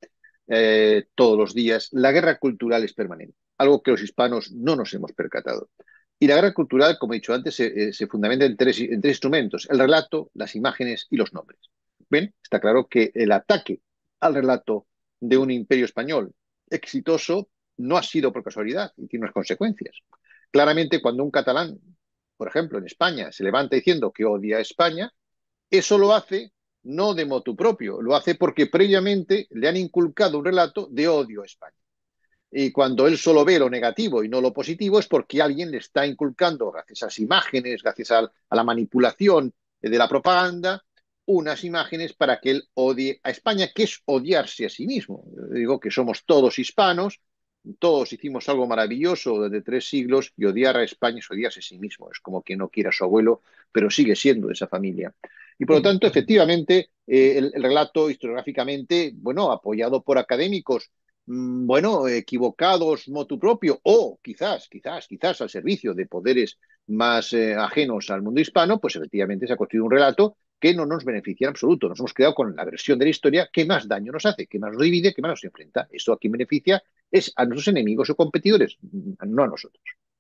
C: eh, todos los días, la guerra cultural es permanente, algo que los hispanos no nos hemos percatado. Y la guerra cultural, como he dicho antes, se, se fundamenta en tres, en tres instrumentos: el relato, las imágenes y los nombres. ¿Ven? Está claro que el ataque al relato de un imperio español exitoso no ha sido por casualidad y tiene unas consecuencias. Claramente, cuando un catalán, por ejemplo, en España, se levanta diciendo que odia a España, eso lo hace no de motu propio, lo hace porque previamente le han inculcado un relato de odio a España. Y cuando él solo ve lo negativo y no lo positivo es porque alguien le está inculcando, gracias a las imágenes, gracias a, a la manipulación de la propaganda, unas imágenes para que él odie a España, que es odiarse a sí mismo. Yo digo que somos todos hispanos, todos hicimos algo maravilloso desde tres siglos y odiar a España es odiarse a sí mismo. Es como que no quiera a su abuelo, pero sigue siendo de esa familia. Y por lo tanto, efectivamente, eh, el, el relato historiográficamente, bueno, apoyado por académicos, bueno, equivocados motu propio o quizás, quizás, quizás al servicio de poderes más eh, ajenos al mundo hispano, pues efectivamente se ha construido un relato que no nos beneficia en absoluto. Nos hemos quedado con la versión de la historia que más daño nos hace, que más nos divide, que más nos enfrenta. Esto a quien beneficia es a nuestros enemigos o competidores, no a nosotros.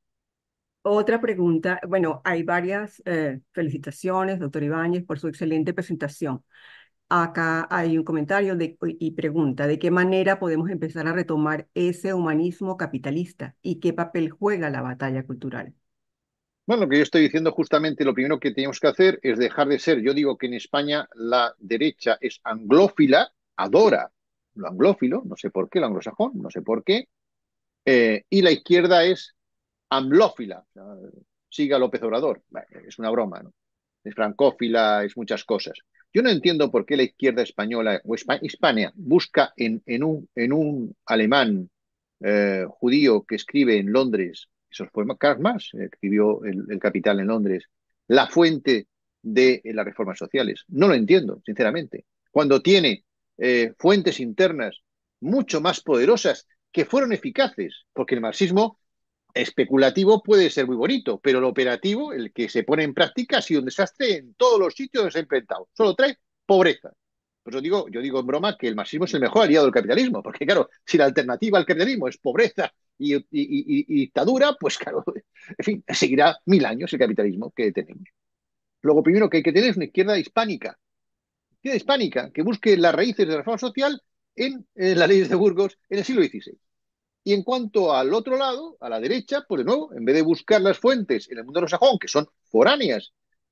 B: Otra pregunta, bueno, hay varias eh, felicitaciones, doctor Ibáñez, por su excelente presentación. Acá hay un comentario de, y pregunta, ¿de qué manera podemos empezar a retomar ese humanismo capitalista y qué papel juega la batalla cultural?
C: Bueno, lo que yo estoy diciendo justamente, lo primero que tenemos que hacer es dejar de ser, yo digo que en España la derecha es anglófila, adora lo anglófilo, no sé por qué, lo anglosajón, no sé por qué, eh, y la izquierda es amlófila, o sea, siga López Obrador, bueno, es una broma, ¿no? Es francófila, es muchas cosas. Yo no entiendo por qué la izquierda española o Hispania busca en, en, un, en un alemán eh, judío que escribe en Londres, eso fue Karl Marx, eh, escribió el, el Capital en Londres, la fuente de eh, las reformas sociales. No lo entiendo, sinceramente. Cuando tiene eh, fuentes internas mucho más poderosas que fueron eficaces, porque el marxismo especulativo puede ser muy bonito, pero el operativo, el que se pone en práctica, ha sido un desastre en todos los sitios donde se ha implementado. Solo trae pobreza. Pues yo digo, yo digo en broma que el marxismo es el mejor aliado del capitalismo, porque claro, si la alternativa al capitalismo es pobreza y, y, y, y dictadura, pues claro, en fin, seguirá mil años el capitalismo que tenemos. Luego, primero que hay que tener es una izquierda hispánica, izquierda hispánica que busque las raíces de la reforma social en, en las leyes de Burgos en el siglo dieciséis. Y en cuanto al otro lado, a la derecha, pues de nuevo, en vez de buscar las fuentes en el mundo anglosajón, que son foráneas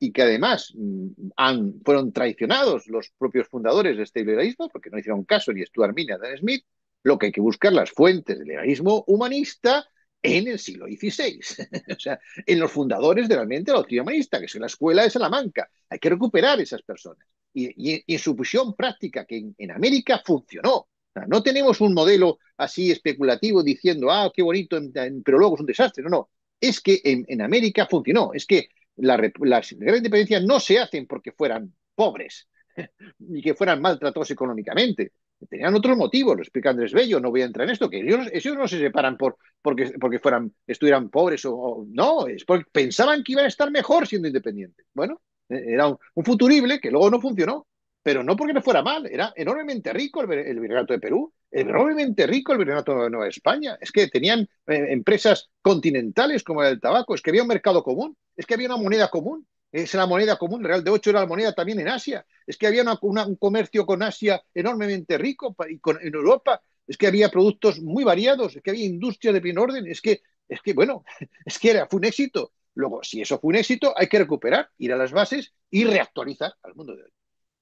C: y que además mm, han, fueron traicionados los propios fundadores de este liberalismo, porque no hicieron caso ni Stuart Mill ni Adam Smith, lo que hay que buscar las fuentes del liberalismo humanista en el siglo dieciséis. O sea, en los fundadores de la mente de la doctrina humanista, que es la escuela de Salamanca. Hay que recuperar esas personas. Y, y, y en su visión práctica, que en, en América funcionó. O sea, no tenemos un modelo así especulativo diciendo, ah, qué bonito, pero luego es un desastre. No, no. Es que en, en América funcionó. Es que la, las grandes independencias no se hacen porque fueran pobres ni que fueran maltratados económicamente. Tenían otros motivos, lo explica Andrés Bello, no voy a entrar en esto, que ellos, ellos no se separan por, porque, porque fueran, estuvieran pobres o, o no, es porque pensaban que iban a estar mejor siendo independientes. Bueno, era un, un futurible que luego no funcionó, pero no porque no fuera mal, era enormemente rico el, el virreinato de Perú, enormemente rico el virreinato de Nueva España, es que tenían eh, empresas continentales como el tabaco, es que había un mercado común, es que había una moneda común, es la moneda común, Real de ocho era la moneda también en Asia, es que había una, una, un comercio con Asia enormemente rico y con, en Europa, es que había productos muy variados, es que había industria de primer orden, es que, es que bueno, es que era, fue un éxito. Luego, si eso fue un éxito, hay que recuperar, ir a las bases y reactualizar al mundo de hoy.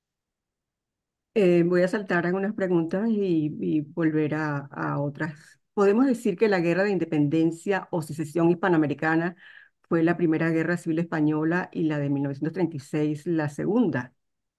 B: Eh, voy a saltar algunas preguntas y, y volver a, a otras. ¿Podemos decir que la Guerra de Independencia o Secesión Hispanoamericana fue la primera guerra civil española y la de mil novecientos treinta y seis la segunda?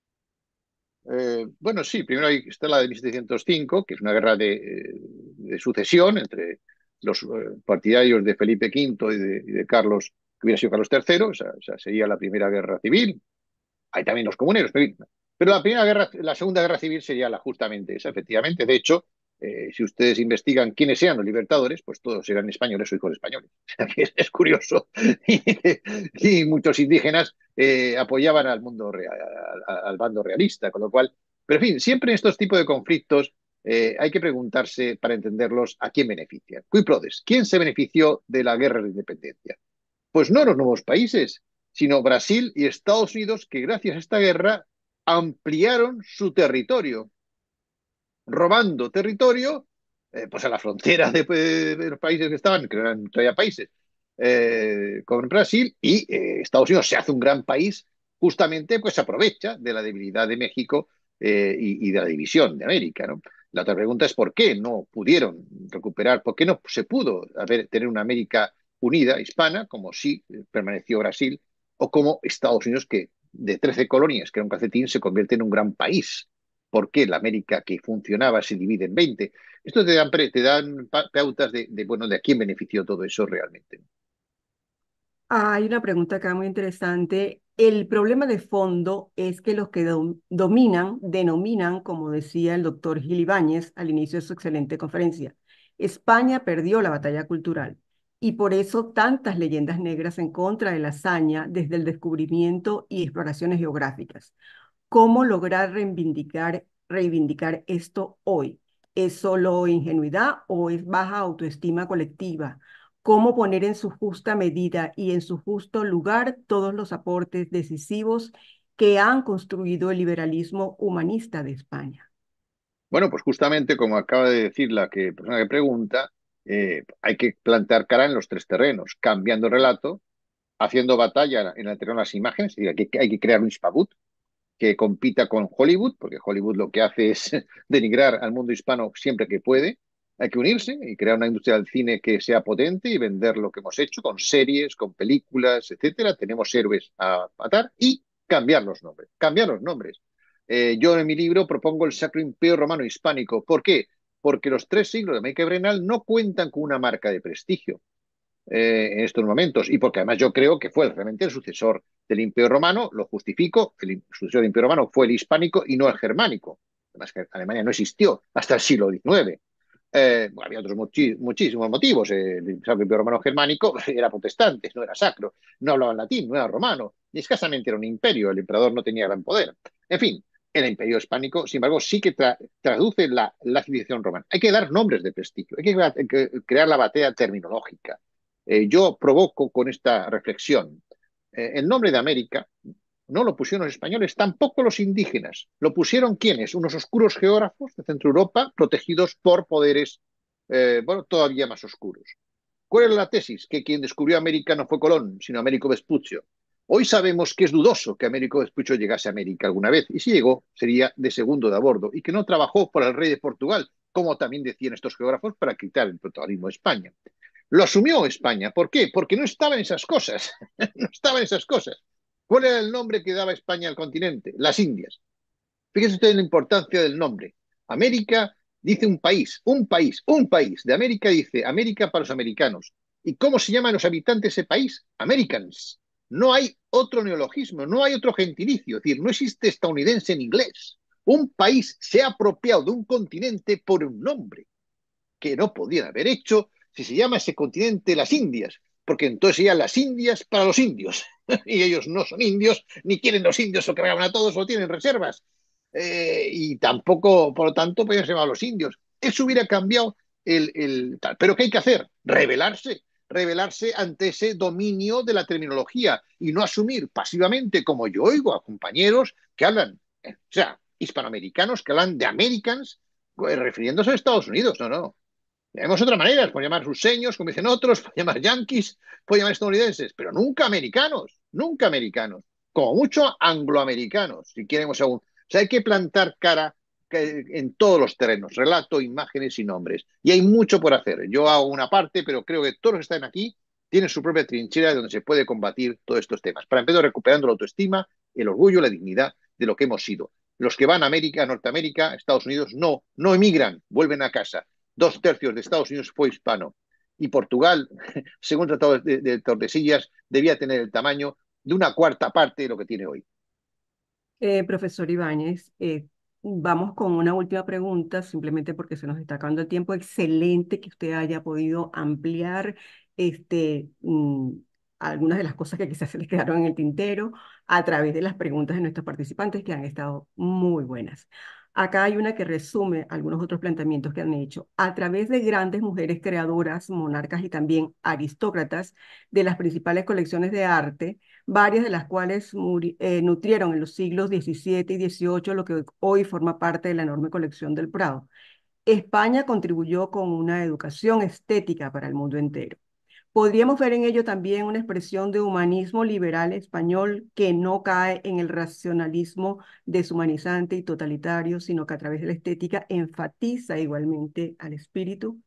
C: Eh, bueno, sí, primero ahí está la de mil setecientos cinco, que es una guerra de, de sucesión entre los eh, partidarios de Felipe quinto y de, y de Carlos, que hubiera sido Carlos tercero, o sea, o sea, sería la primera guerra civil. Hay también los comuneros, pero, pero la primera guerra, la segunda guerra civil sería la, justamente esa, efectivamente. De hecho, eh, si ustedes investigan quiénes sean los libertadores, pues todos eran españoles o hijos españoles. Es, es curioso. Y, y, muchos indígenas eh, apoyaban al mundo real, al, al, bando realista, con lo cual, pero en fin, siempre en estos tipos de conflictos eh, hay que preguntarse para entenderlos a quién benefician. Cui prodest, ¿quién se benefició de la guerra de independencia? Pues no los nuevos países, sino Brasil y Estados Unidos, que gracias a esta guerra ampliaron su territorio, robando territorio eh, pues a la frontera de, de, los países que estaban, que eran todavía países, eh, con Brasil, y eh, Estados Unidos se hace un gran país, justamente pues aprovecha de la debilidad de México eh, y, y de la división de América, ¿no? La otra pregunta es por qué no pudieron recuperar, por qué no se pudo haber, tener una América unida, hispana, como sí permaneció Brasil, o como Estados Unidos, que de trece colonias, que era un calcetín, se convierte en un gran país. ¿Por qué la América que funcionaba se divide en veinte? Esto te dan, te dan pautas de, de, bueno, de a quién benefició todo eso realmente.
B: Hay una pregunta acá muy interesante. El problema de fondo es que los que dom- dominan, denominan, como decía el doctor Gil Ibáñez al inicio de su excelente conferencia, España perdió la batalla cultural y por eso tantas leyendas negras en contra de la hazaña desde el descubrimiento y exploraciones geográficas. ¿Cómo lograr reivindicar, reivindicar esto hoy? ¿Es solo ingenuidad o es baja autoestima colectiva? ¿Cómo poner en su justa medida y en su justo lugar todos los aportes decisivos que han construido el liberalismo humanista de España?
C: Bueno, pues justamente como acaba de decir la que, persona que pregunta, eh, hay que plantear cara en los tres terrenos, cambiando el relato, haciendo batalla en el terreno de las imágenes, y hay que, hay que crear un hispabut que compita con Hollywood, porque Hollywood lo que hace es denigrar al mundo hispano siempre que puede. Hay que unirse y crear una industria del cine que sea potente y vender lo que hemos hecho con series, con películas, etcétera. Tenemos héroes a matar y cambiar los nombres. Cambiar los nombres. Eh, yo en mi libro propongo el Sacro Imperio Romano Hispánico. ¿Por qué? Porque los tres siglos de América Brenal no cuentan con una marca de prestigio eh, en estos momentos, y porque además yo creo que fue realmente el sucesor del Imperio Romano, lo justifico, el sucesor del Imperio Romano fue el hispánico y no el germánico. Además que Alemania no existió hasta el siglo diecinueve. Eh, bueno, había otros muchi muchísimos motivos. Eh, el Imperio Romano Germánico era protestante, no era sacro, no hablaba latín, no era romano, y escasamente era un imperio, el emperador no tenía gran poder. En fin, el imperio hispánico, sin embargo, sí que tra traduce la, la, civilización romana. Hay que dar nombres de prestigio, hay que, hay que crear la batalla terminológica. Eh, yo provoco con esta reflexión. Eh, el nombre de América no lo pusieron los españoles, tampoco los indígenas. ¿Lo pusieron quiénes? Unos oscuros geógrafos de Centro Europa, protegidos por poderes, eh, bueno, todavía más oscuros. ¿Cuál era la tesis? Que quien descubrió América no fue Colón, sino Américo Vespuccio. Hoy sabemos que es dudoso que Américo Vespuccio llegase a América alguna vez, y si llegó, sería de segundo de a bordo, y que no trabajó por el rey de Portugal, como también decían estos geógrafos, para quitar el protagonismo de España. Lo asumió España. ¿Por qué? Porque no estaba en esas cosas. No estaba en esas cosas. ¿Cuál era el nombre que daba España al continente? Las Indias. Fíjese usted en la importancia del nombre. América dice un país, un país, un país. De América dice América para los americanos. ¿Y cómo se llaman los habitantes de ese país? Americans. No hay otro neologismo, no hay otro gentilicio. Es decir, no existe estadounidense en inglés. Un país se ha apropiado de un continente por un nombre que no podían haber hecho si se llama ese continente las Indias, porque entonces serían las Indias para los indios. Y ellos no son indios, ni quieren los indios o que vayan a todos o tienen reservas. Eh, y tampoco, por lo tanto, podían ser a los indios. Eso hubiera cambiado el, el tal. Pero ¿qué hay que hacer? Rebelarse. Rebelarse ante ese dominio de la terminología y no asumir pasivamente, como yo oigo a compañeros que hablan, eh, o sea, hispanoamericanos que hablan de Americans, eh, refiriéndose a Estados Unidos. No, no. Tenemos otra manera, pueden llamar sus seños, como dicen otros, pueden llamar yanquis, pueden llamar estadounidenses, pero nunca americanos, nunca americanos, como mucho angloamericanos, si queremos aún. O sea, hay que plantar cara en todos los terrenos, relato, imágenes y nombres. Y hay mucho por hacer. Yo hago una parte, pero creo que todos los que están aquí tienen su propia trinchera donde se puede combatir todos estos temas. Para empezar, recuperando la autoestima, el orgullo, la dignidad de lo que hemos sido. Los que van a América, Norteamérica, Estados Unidos, no, no emigran, vuelven a casa. Dos tercios de Estados Unidos fue hispano. Y Portugal, según el Tratado de, de Tordesillas, debía tener el tamaño de una cuarta parte de lo que tiene hoy.
B: Eh, profesor Ibáñez, eh, vamos con una última pregunta, simplemente porque se nos está acabando el tiempo. Excelente que usted haya podido ampliar este, mm, algunas de las cosas que quizás se les quedaron en el tintero a través de las preguntas de nuestros participantes que han estado muy buenas. Acá hay una que resume algunos otros planteamientos que han hecho. A través de grandes mujeres creadoras, monarcas y también aristócratas de las principales colecciones de arte, varias de las cuales eh, nutrieron en los siglos diecisiete y dieciocho lo que hoy forma parte de la enorme colección del Prado. España contribuyó con una educación estética para el mundo entero. Podríamos ver en ello también una expresión de humanismo liberal español que no cae en el racionalismo deshumanizante y totalitario, sino que a través de la estética enfatiza igualmente al espíritu.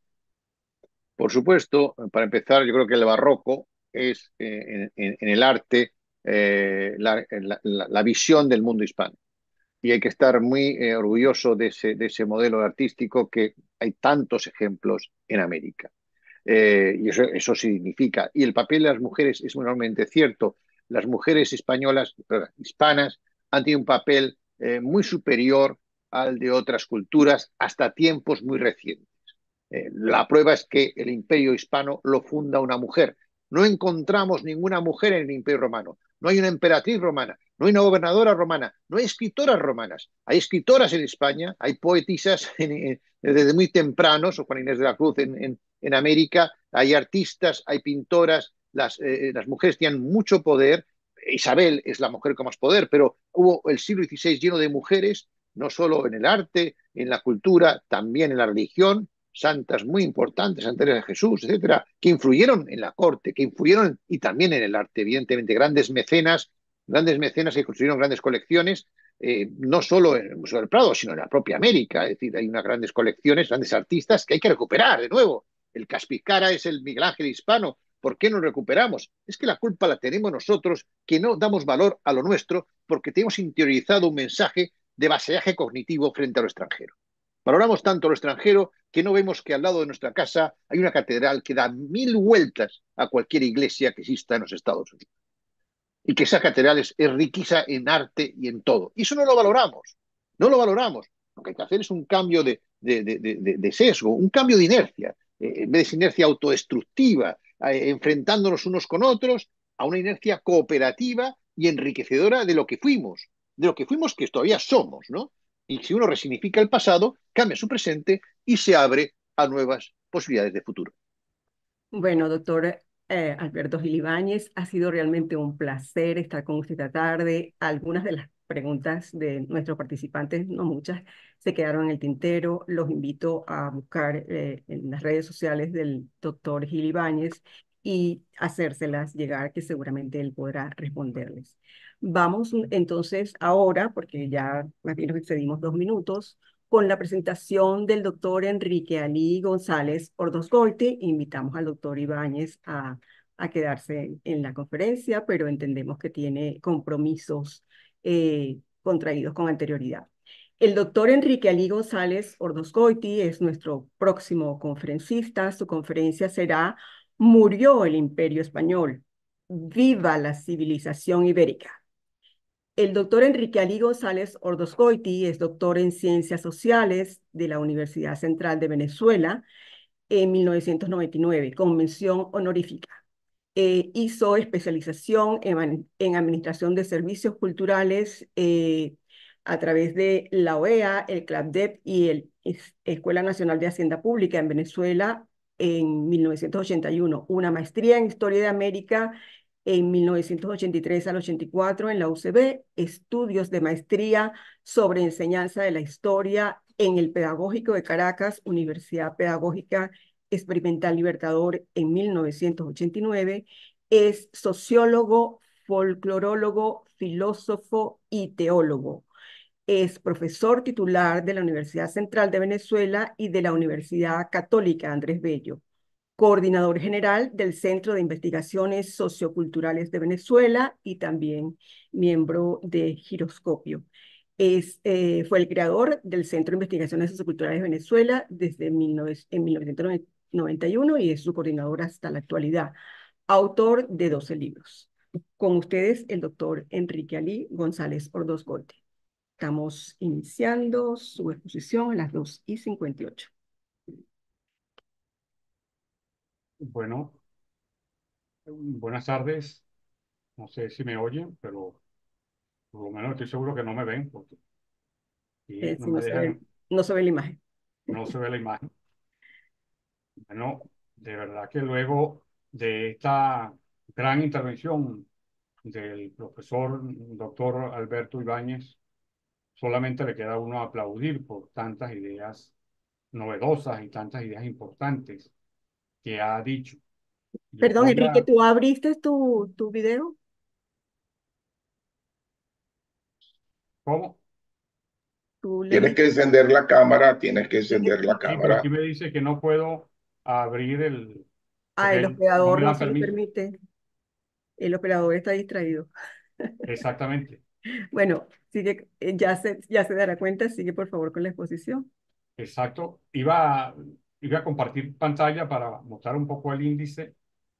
C: Por supuesto, para empezar, yo creo que el barroco es eh, en, en, el arte eh, la, la, la, visión del mundo hispano. Y hay que estar muy eh, orgulloso de ese, de ese modelo artístico que hay tantos ejemplos en América. Eh, y eso, eso significa. Y el papel de las mujeres es enormemente cierto. Las mujeres españolas, perdón, hispanas, han tenido un papel eh, muy superior al de otras culturas hasta tiempos muy recientes. Eh, la prueba es que el imperio hispano lo funda una mujer. No encontramos ninguna mujer en el imperio romano. No hay una emperatriz romana, no hay una gobernadora romana, no hay escritoras romanas. Hay escritoras en España, hay poetisas en, en, desde muy tempranos, o Juan Inés de la Cruz en, en, en América, hay artistas, hay pintoras, las, eh, las mujeres tienen mucho poder. Isabel es la mujer con más poder, pero hubo el siglo dieciséis lleno de mujeres, no solo en el arte, en la cultura, también en la religión, santas muy importantes, Santa Teresa de Jesús, etcétera, que influyeron en la corte, que influyeron y también en el arte, evidentemente, grandes mecenas, grandes mecenas que construyeron grandes colecciones, eh, no solo en el Museo del Prado, sino en la propia América. Es decir, hay unas grandes colecciones, grandes artistas que hay que recuperar de nuevo. El Caspicara es el Miguel Ángel hispano. ¿Por qué no recuperamos? Es que la culpa la tenemos nosotros, que no damos valor a lo nuestro porque tenemos interiorizado un mensaje de vasallaje cognitivo frente a lo extranjero. Valoramos tanto lo extranjero que no vemos que al lado de nuestra casa hay una catedral que da mil vueltas a cualquier iglesia que exista en los Estados Unidos. Y que esa catedral es, es riquísima en arte y en todo. Y eso no lo valoramos. No lo valoramos. Lo que hay que hacer es un cambio de, de, de, de, de sesgo, un cambio de inercia. Eh, en vez de esa inercia autodestructiva, eh, enfrentándonos unos con otros, a una inercia cooperativa y enriquecedora de lo que fuimos. De lo que fuimos que todavía somos, ¿no? Y si uno resignifica el pasado, cambia su presente y se abre a nuevas posibilidades de futuro.
B: Bueno, doctor eh, Alberto Gil Ibáñez, ha sido realmente un placer estar con usted esta tarde. Algunas de las preguntas de nuestros participantes, no muchas, se quedaron en el tintero. Los invito a buscar eh, en las redes sociales del doctor Gil Ibáñez y hacérselas llegar, que seguramente él podrá responderles. Vamos mm, entonces ahora, porque ya más bien nos excedimos dos minutos, con la presentación del doctor Enrique Ali González Ordosgoiti. Invitamos al doctor Ibáñez a, a quedarse en la conferencia, pero entendemos que tiene compromisos eh, contraídos con anterioridad. El doctor Enrique Ali González Ordosgoiti es nuestro próximo conferencista. Su conferencia será Murió el Imperio Español. Viva la civilización ibérica. El doctor Enrique Ali González Ordosgoiti es doctor en Ciencias Sociales de la Universidad Central de Venezuela en mil novecientos noventa y nueve, con mención honorífica. Eh, hizo especialización en, en Administración de Servicios Culturales eh, a través de la O E A, el CLAPDEP y el Escuela Nacional de Hacienda Pública en Venezuela en mil novecientos ochenta y uno. Una maestría en Historia de América en mil novecientos ochenta y tres al ochenta y cuatro en la U C B, estudios de maestría sobre enseñanza de la historia en el Pedagógico de Caracas, Universidad Pedagógica Experimental Libertador en mil novecientos ochenta y nueve, es sociólogo, folclorólogo, filósofo y teólogo. Es profesor titular de la Universidad Central de Venezuela y de la Universidad Católica Andrés Bello, coordinador general del Centro de Investigaciones Socioculturales de Venezuela y también miembro de Giroscopio. Es, eh, fue el creador del Centro de Investigaciones Socioculturales de Venezuela desde mil novecientos, en mil novecientos noventa y uno y es su coordinador hasta la actualidad. Autor de doce libros. Con ustedes, el doctor Enrique Ali González Ordosgoiti. Estamos iniciando su exposición a las dos y cincuenta y ocho.
A: Bueno, buenas tardes. No sé si me oyen, pero por lo menos estoy seguro que no me ven porque aquí
B: Eh,
A: no
B: si no
A: me
B: se ve,
A: dejan,
B: no se ve la imagen.
A: no se ve la imagen. Bueno, de verdad que luego de esta gran intervención del profesor doctor Alberto Ibáñez, solamente le queda a uno aplaudir por tantas ideas novedosas y tantas ideas importantes que ha dicho. Yo
B: Perdón,
A: voy
B: Enrique,
A: a...
B: ¿tú abriste tu, tu video?
A: ¿Cómo?
B: ¿Tú le
D: Tienes
B: diste?
D: que encender la cámara, tienes que encender la
A: Sí, pero aquí
D: cámara.
A: me dice que no puedo abrir el...
B: Ah,
A: porque
B: el
A: él no
B: operador
A: me
B: no
A: da
B: se lo
A: permiso.
B: permite. El operador está distraído.
A: Exactamente,
B: Bueno, sigue, eh, ya se, ya se dará cuenta. Sigue por favor con la exposición.
A: exacto. Iba a, iba a compartir pantalla para mostrar un poco el índice.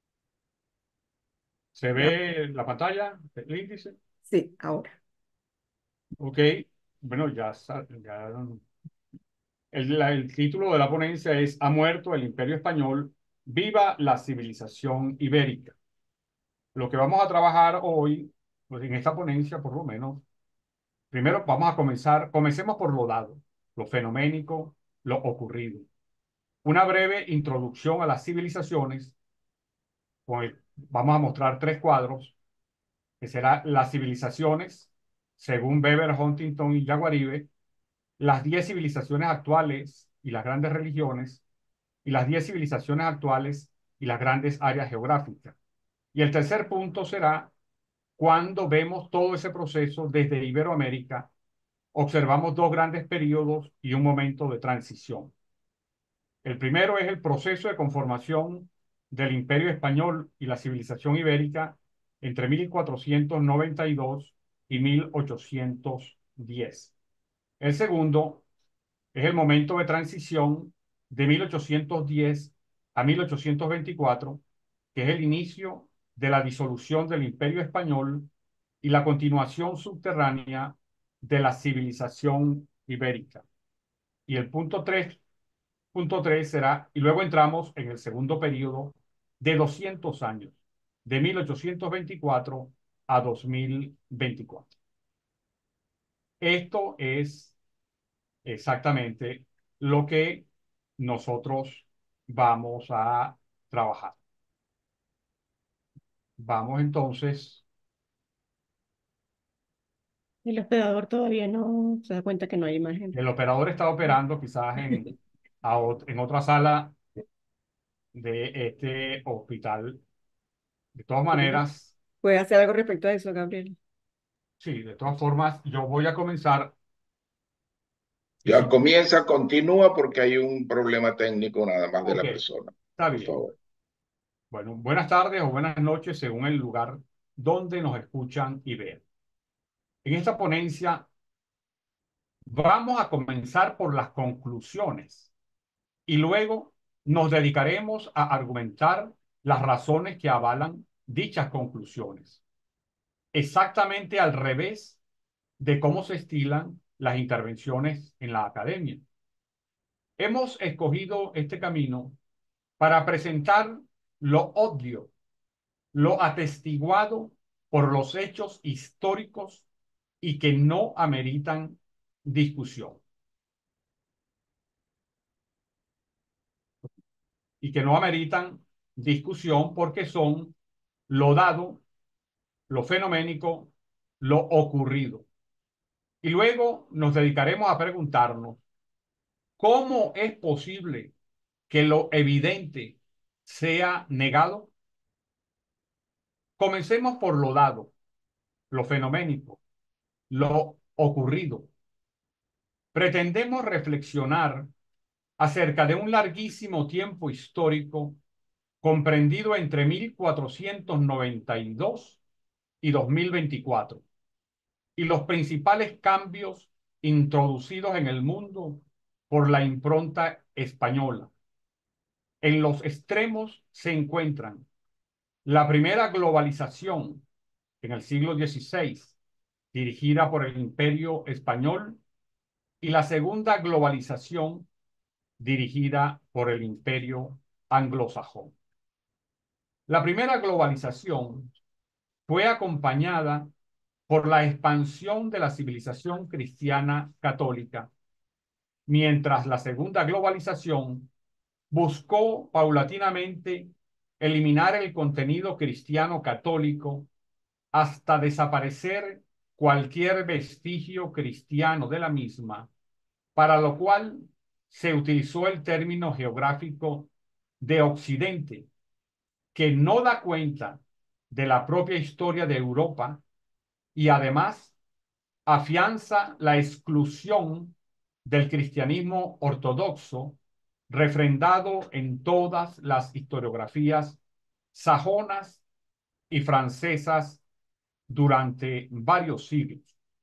A: ¿Se
B: Ya.
A: ve la pantalla, el índice?
B: Sí, ahora.
A: Ok, bueno, ya, sa- ya el, la- el título de la ponencia es "Ha muerto el Imperio Español, viva la civilización ibérica". Lo que vamos a trabajar hoy, pues en esta ponencia por lo menos, primero vamos a comenzar, comencemos por lo dado, lo fenoménico, lo ocurrido. Una breve introducción a las civilizaciones, con el- vamos a mostrar tres cuadros, que será las civilizaciones, según Weber, Huntington y Jaguaribe, las diez civilizaciones actuales y las grandes religiones, y las diez civilizaciones actuales y las grandes áreas geográficas. Y el tercer punto será cuando vemos todo ese proceso desde Iberoamérica, observamos dos grandes periodos y un momento de transición. El primero es el proceso de conformación del Imperio Español y la civilización ibérica entre mil cuatrocientos noventa y dos y mil ochocientos diez. El segundo es el momento de transición de mil ochocientos diez a mil ochocientos veinticuatro, que es el inicio de la disolución del Imperio Español y la continuación subterránea de la civilización ibérica. Y el punto tres, punto tres será, y luego entramos en el segundo periodo de doscientos años, de mil ochocientos veinticuatro a dos mil veinticuatro. Esto es exactamente lo que nosotros vamos a trabajar. Vamos entonces,
B: El hospedador todavía no se da cuenta que no hay imagen.
A: el operador está operando quizás en, a ot- en otra sala de este hospital
E: De todas
B: ¿Puedes
E: maneras,
B: puedes hacer algo respecto a eso, Gabriel?
E: sí, de todas formas, yo voy a comenzar
D: Ya
E: diciendo,
D: comienza, continúa porque hay un problema técnico nada más de
E: ok,
D: la persona.
E: está
D: Por
E: bien.
D: favor.
E: Bueno, buenas tardes o buenas noches según el lugar donde nos escuchan y ven. En esta ponencia vamos a comenzar por las conclusiones y luego nos dedicaremos a argumentar las razones que avalan dichas conclusiones. Exactamente al revés de cómo se estilan las intervenciones en la academia. Hemos escogido este camino para presentar lo obvio, lo atestiguado por los hechos históricos y que no ameritan discusión. Y que no ameritan discusión porque son lo dado, lo fenoménico, lo ocurrido. Y luego nos dedicaremos a preguntarnos cómo es posible que lo evidente sea negado. Comencemos por lo dado, lo fenoménico, lo ocurrido. Pretendemos reflexionar acerca de un larguísimo tiempo histórico comprendido entre mil cuatrocientos noventa y dos y dos mil veinticuatro, y los principales cambios introducidos en el mundo por la impronta española. En los extremos se encuentran la primera globalización en el siglo dieciséis, dirigida por el Imperio Español, y la segunda globalización dirigida por el Imperio Anglosajón. La primera globalización fue acompañada por la expansión de la civilización cristiana católica, mientras la segunda globalización buscó paulatinamente eliminar el contenido cristiano católico hasta desaparecer cualquier vestigio cristiano de la misma, para lo cual se utilizó el término geográfico de Occidente, que no da cuenta de la propia historia de Europa y además afianza la exclusión del cristianismo ortodoxo, refrendado en todas las historiografías sajonas y francesas durante varios siglos.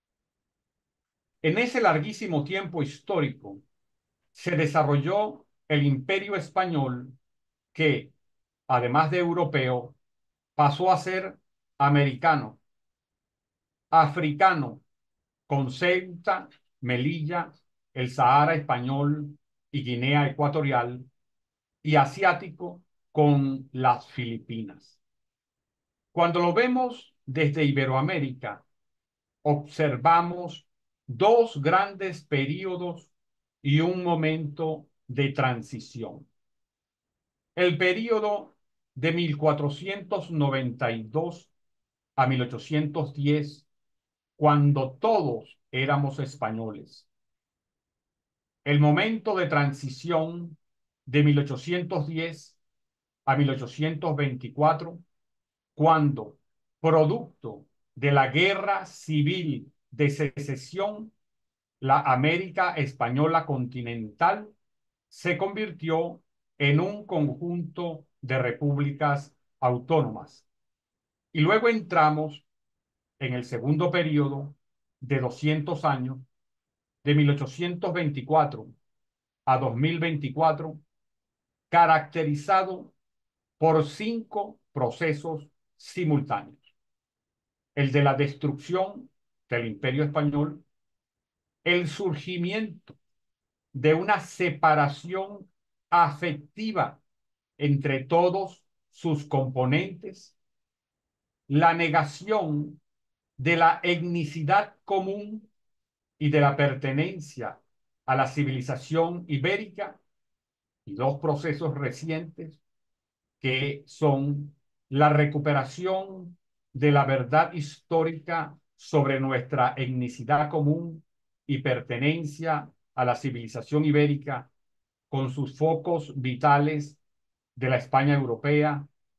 E: En ese larguísimo tiempo histórico se desarrolló el Imperio Español que, además de europeo, pasó a ser americano, africano, con Ceuta, Melilla, el Sahara español y Guinea Ecuatorial, y asiático con las Filipinas. Cuando lo vemos desde Iberoamérica, observamos dos grandes periodos y un momento de transición. El periodo de mil cuatrocientos noventa y dos a mil ochocientos diez, cuando todos éramos españoles. El momento de transición de mil ochocientos diez a mil ochocientos veinticuatro, cuando, producto de la guerra civil de secesión, la América española continental se convirtió en un conjunto de repúblicas autónomas. Y luego entramos en el segundo periodo de doscientos años, de mil ochocientos veinticuatro a dos mil veinticuatro, caracterizado por cinco procesos simultáneos. El de la destrucción del Imperio Español, el surgimiento de una separación afectiva entre todos sus componentes, la negación de la etnicidad común y de la pertenencia a la civilización ibérica, y dos procesos recientes que son la recuperación de la verdad histórica sobre nuestra etnicidad común y pertenencia a la civilización ibérica, con sus focos vitales de la España europea,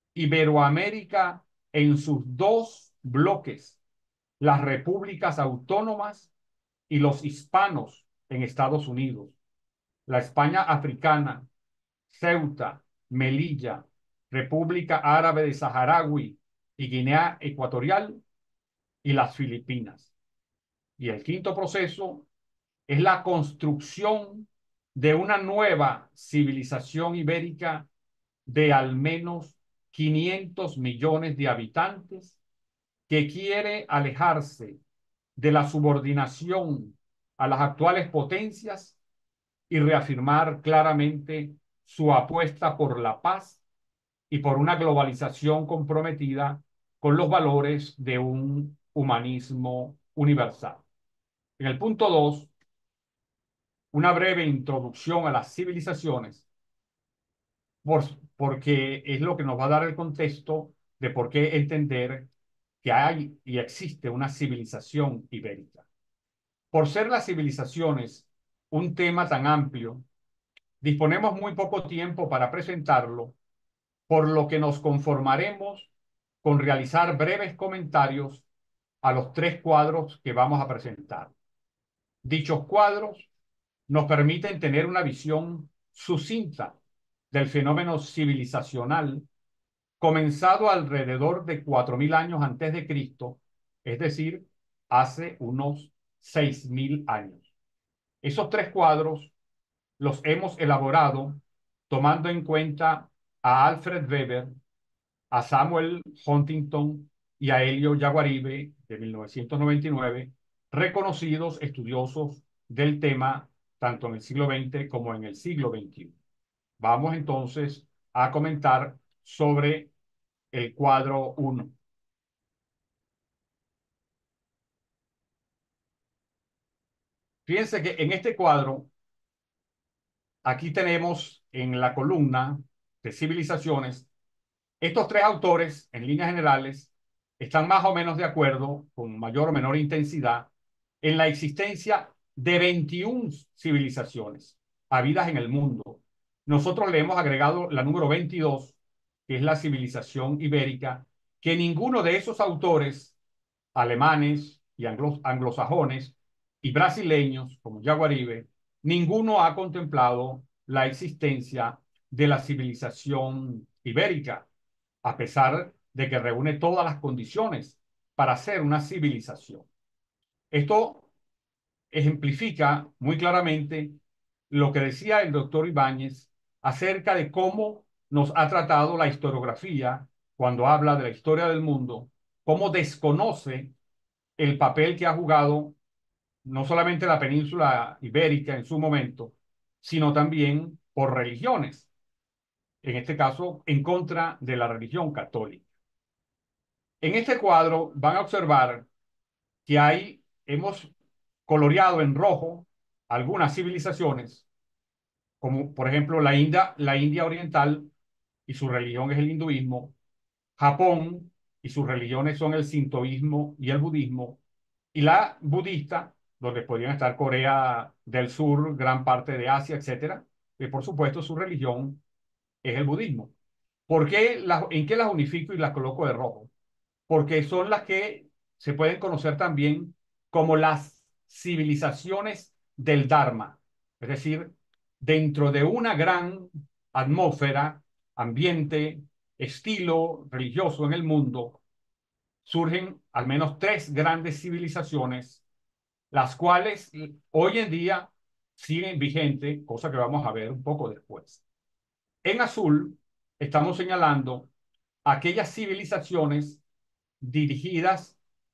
E: Iberoamérica en sus dos bloques, las repúblicas autónomas y los hispanos en Estados Unidos, la España africana, Ceuta, Melilla, República Árabe de Saharaui y Guinea Ecuatorial y las Filipinas. Y el quinto proceso es la construcción de una nueva civilización ibérica de al menos quinientos millones de habitantes que quiere alejarse de la subordinación a las actuales potencias y reafirmar claramente su apuesta por la paz y por una globalización comprometida con los valores de un humanismo universal. En el punto dos, una breve introducción a las civilizaciones, por, porque es lo que nos va a dar el contexto de por qué entender que hay y existe una civilización ibérica. Por ser las civilizaciones un tema tan amplio, disponemos muy poco tiempo para presentarlo, por lo que nos conformaremos con realizar breves comentarios a los tres cuadros que vamos a presentar. Dichos cuadros nos permiten tener una visión sucinta del fenómeno civilizacional comenzado alrededor de cuatro mil años antes de Cristo, es decir, hace unos seis mil años. Esos tres cuadros los hemos elaborado tomando en cuenta a Alfred Weber, a Samuel Huntington y a Elio Yaguaribe de mil novecientos noventa y nueve, reconocidos estudiosos del tema tanto en el siglo veinte como en el siglo veintiuno. Vamos entonces a comentar sobre el cuadro uno. Fíjense que en este cuadro, aquí tenemos en la columna de civilizaciones, estos tres autores, en líneas generales, están más o menos de acuerdo, con mayor o menor intensidad, en la existencia de veintiuna civilizaciones habidas en el mundo. Nosotros le hemos agregado la número veintidós, que es la civilización ibérica, que ninguno de esos autores, alemanes y anglos anglosajones y brasileños, como Yaguaribe, ninguno ha contemplado la existencia de la civilización ibérica, a pesar de que reúne todas las condiciones para ser una civilización. Esto ejemplifica muy claramente lo que decía el doctor Ibáñez acerca de cómo nos ha tratado la historiografía cuando habla de la historia del mundo, cómo desconoce el papel que ha jugado no solamente la península ibérica en su momento, sino también por religiones, en este caso en contra de la religión católica. En este cuadro van a observar que hay, hemos coloreado en rojo algunas civilizaciones, como por ejemplo la India, la India oriental, y su religión es el hinduismo, Japón, y sus religiones son el sintoísmo y el budismo, y la budista, donde podrían estar Corea del Sur, gran parte de Asia, etcétera, y por supuesto su religión es el budismo. ¿Por qué las, en qué las unifico y las coloco de rojo? Porque son las que se pueden conocer también como las civilizaciones del Dharma, es decir, dentro de una gran atmósfera, ambiente, estilo religioso en el mundo, surgen al menos tres grandes civilizaciones, las cuales hoy en día siguen vigentes, cosa que vamos a ver un poco después. En azul estamos señalando aquellas civilizaciones dirigidas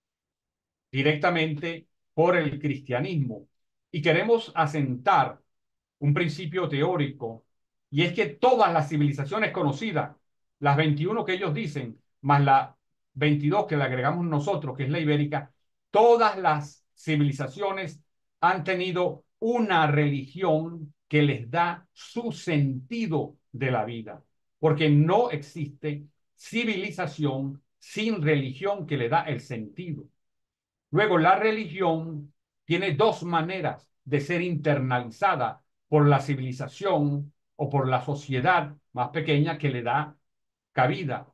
E: directamente por el cristianismo. Y queremos asentar un principio teórico, y es que todas las civilizaciones conocidas, las veintiuna que ellos dicen, más la veintidós que le agregamos nosotros, que es la ibérica, todas las civilizaciones han tenido una religión que les da su sentido de la vida, porque no existe civilización sin religión que le da el sentido. Luego, la religión tiene dos maneras de ser internalizada por la civilización o por la sociedad más pequeña que le da cabida.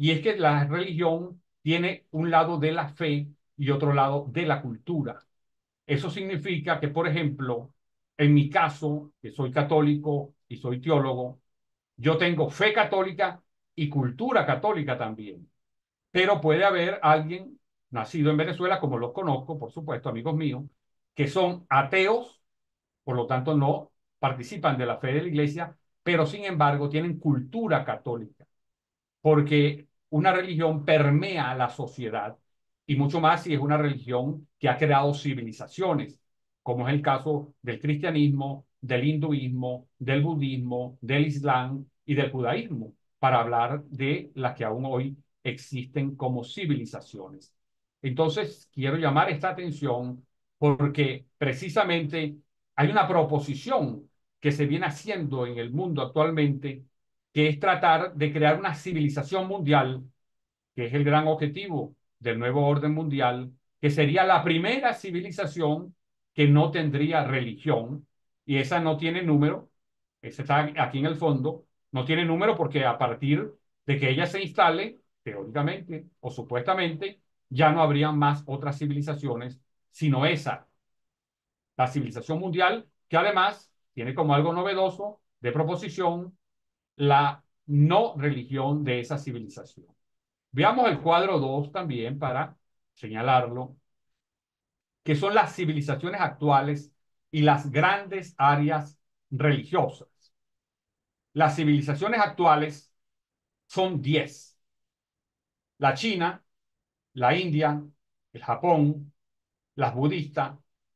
E: Y es que la religión tiene un lado de la fe y otro lado de la cultura. Eso significa que, por ejemplo, en mi caso, que soy católico y soy teólogo, yo tengo fe católica y cultura católica también. Pero puede haber alguien nacido en Venezuela, como los conozco, por supuesto, amigos míos, que son ateos, por lo tanto no participan de la fe de la iglesia, pero sin embargo tienen cultura católica, porque una religión permea a la sociedad y mucho más si es una religión que ha creado civilizaciones, como es el caso del cristianismo, del hinduismo, del budismo, del islam y del judaísmo, para hablar de las que aún hoy existen como civilizaciones. Entonces, quiero llamar esta atención porque precisamente hay una proposición que se viene haciendo en el mundo actualmente, que es tratar de crear una civilización mundial, que es el gran objetivo del nuevo orden mundial, que sería la primera civilización que no tendría religión, y esa no tiene número, esa está aquí en el fondo, no tiene número porque a partir de que ella se instale, teóricamente o supuestamente, ya no habrían más otras civilizaciones, sino esa, la civilización mundial, que además tiene como algo novedoso de proposición la no religión de esa civilización. Veamos el cuadro dos también para señalarlo, que son las civilizaciones actuales y las grandes áreas religiosas. Las civilizaciones actuales son diez. La China, la India, el Japón, las budistas,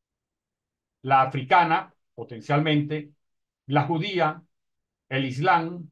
E: la africana, potencialmente, la judía, el islam,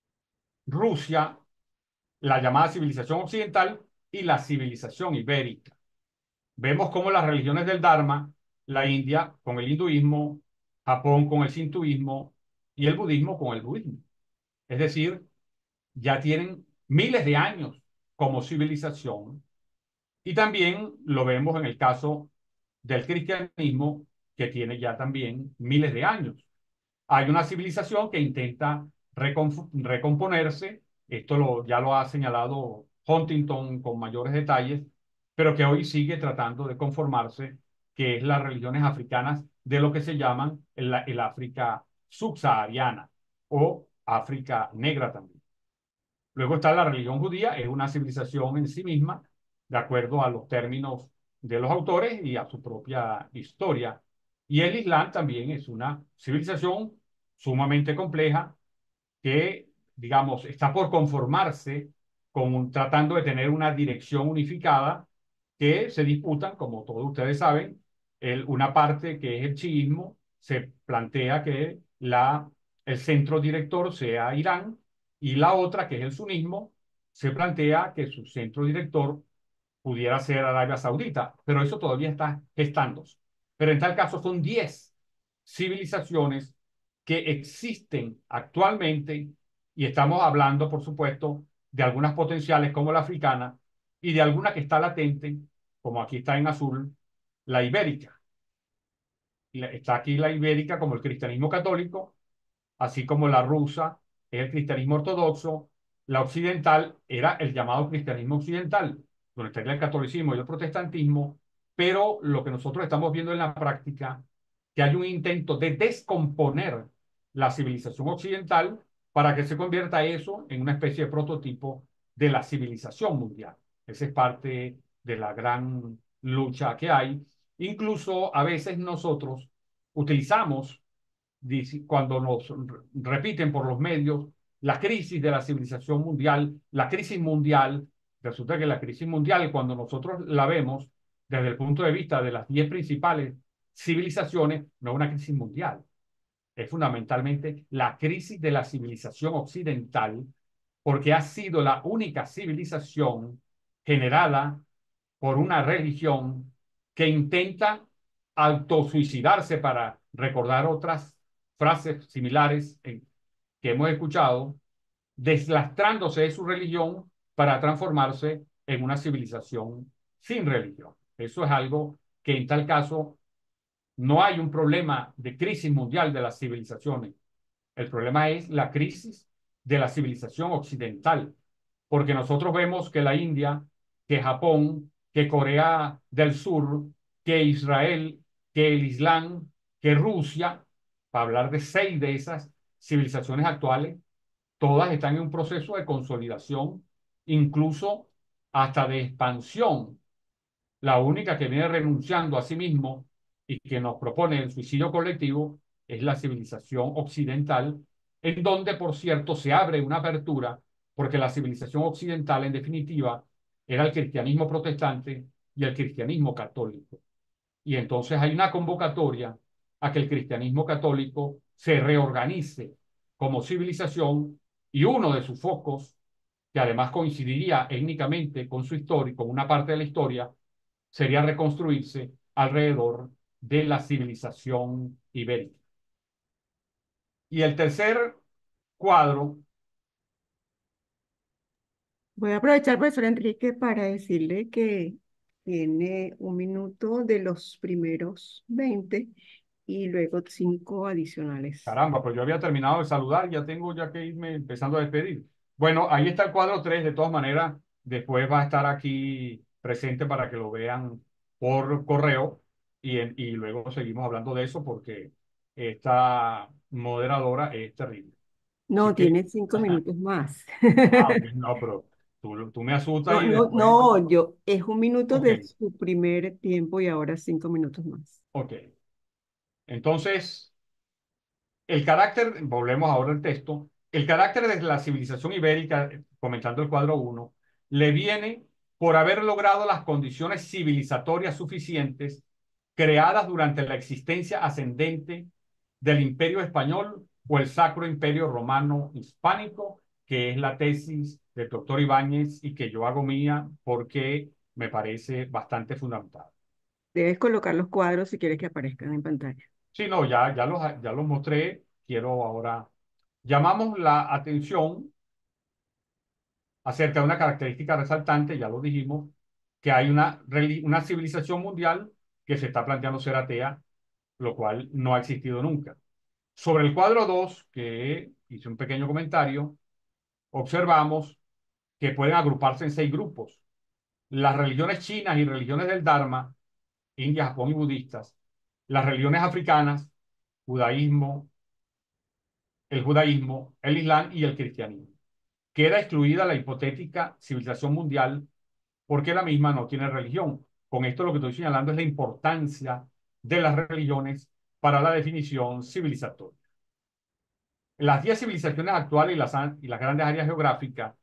E: Rusia, la llamada civilización occidental y la civilización ibérica. Vemos cómo las religiones del Dharma, la India con el hinduismo, Japón con el sintoísmo y el budismo con el budismo. Es decir, ya tienen miles de años como civilización. Y también lo vemos en el caso del cristianismo, que tiene ya también miles de años. Hay una civilización que intenta recomponerse, esto lo, ya lo ha señalado Huntington con mayores detalles, pero que hoy sigue tratando de conformarse, que es las religiones africanas de lo que se llaman el, el África subsahariana o África negra también. Luego está la religión judía, es una civilización en sí misma, de acuerdo a los términos de los autores y a su propia historia. Y el Islam también es una civilización sumamente compleja que, digamos, está por conformarse con un- tratando de tener una dirección unificada que se disputan, como todos ustedes saben, el, una parte que es el chiismo, se plantea que la, el centro director sea Irán y la otra, que es el sunismo, se plantea que su centro director pudiera ser Arabia Saudita, pero eso todavía está gestándose. Pero en tal caso son diez civilizaciones que existen actualmente y estamos hablando, por supuesto, de algunas potenciales como la africana y de alguna que está latente, como aquí está en azul, la ibérica. Está aquí la ibérica como el cristianismo católico, así como la rusa es el cristianismo ortodoxo, la occidental era el llamado cristianismo occidental, donde estaría el catolicismo y el protestantismo, pero lo que nosotros estamos viendo en la práctica, que hay un intento de descomponer la civilización occidental para que se convierta eso en una especie de prototipo de la civilización mundial. Esa es parte de la gran lucha que hay. Incluso a veces nosotros utilizamos cuando nos repiten por los medios la crisis de la civilización mundial, la crisis mundial, resulta que la crisis mundial, cuando nosotros la vemos desde el punto de vista de las diez principales civilizaciones, no es una crisis mundial, es fundamentalmente la crisis de la civilización occidental, porque ha sido la única civilización generada por una religión que intenta autosuicidarse, para recordar otras frases similares en, que hemos escuchado, deslastrándose de su religión para transformarse en una civilización sin religión. Eso es algo que en tal caso no hay un problema de crisis mundial de las civilizaciones. El problema es la crisis de la civilización occidental, porque nosotros vemos que la India, que Japón, que Corea del Sur, que Israel, que el Islam, que Rusia, para hablar de seis de esas civilizaciones actuales, todas están en un proceso de consolidación, incluso hasta de expansión. La única que viene renunciando a sí mismo y que nos propone el suicidio colectivo es la civilización occidental, en donde, por cierto, se abre una apertura, porque la civilización occidental, en definitiva, era el cristianismo protestante y el cristianismo católico. Y entonces hay una convocatoria a que el cristianismo católico se reorganice como civilización, y uno de sus focos, que además coincidiría étnicamente con su historia, con una parte de la historia, sería reconstruirse alrededor de la civilización ibérica. Y el tercer cuadro,
B: Voy a aprovechar, profesor Enrique, para decirle que tiene un minuto de los primeros veinte y luego cinco adicionales.
E: caramba, pues yo había terminado de saludar, ya tengo ya que irme empezando a despedir. Bueno, ahí está el cuadro tres, de todas maneras, después va a estar aquí presente para que lo vean por correo y, en- y luego seguimos hablando de eso porque esta moderadora es terrible.
B: No,
E: Así que,
B: tiene cinco minutos más.
E: ah, ok, no, pero tú, tú me asustas
B: No,
E: y
B: no,
E: después,
B: no, yo, es un minuto
E: ok,
B: de su primer tiempo y ahora cinco minutos más.
E: ok. Entonces, el carácter, volvemos ahora al texto, el carácter de la civilización ibérica, comentando el cuadro uno, le viene por haber logrado las condiciones civilizatorias suficientes creadas durante la existencia ascendente del Imperio Español o el Sacro Imperio Romano Hispánico, que es la tesis del doctor Ibáñez y que yo hago mía porque me parece bastante fundamental.
B: Debes colocar los cuadros si quieres que aparezcan en pantalla.
E: Sí, no, ya, ya los, ya los mostré. Quiero ahora. Llamamos la atención acerca de una característica resaltante, ya lo dijimos, que hay una, reli- una civilización mundial que se está planteando ser atea, lo cual no ha existido nunca. Sobre el cuadro dos, que hice un pequeño comentario, observamos que pueden agruparse en seis grupos. Las religiones chinas y religiones del Dharma, India, Japón y budistas, las religiones africanas, judaísmo, el judaísmo, el islam y el cristianismo. Queda excluida la hipotética civilización mundial porque la misma no tiene religión. Con esto lo que estoy señalando es la importancia de las religiones para la definición civilizatoria. Las diez civilizaciones actuales y las, y las grandes áreas geográficas,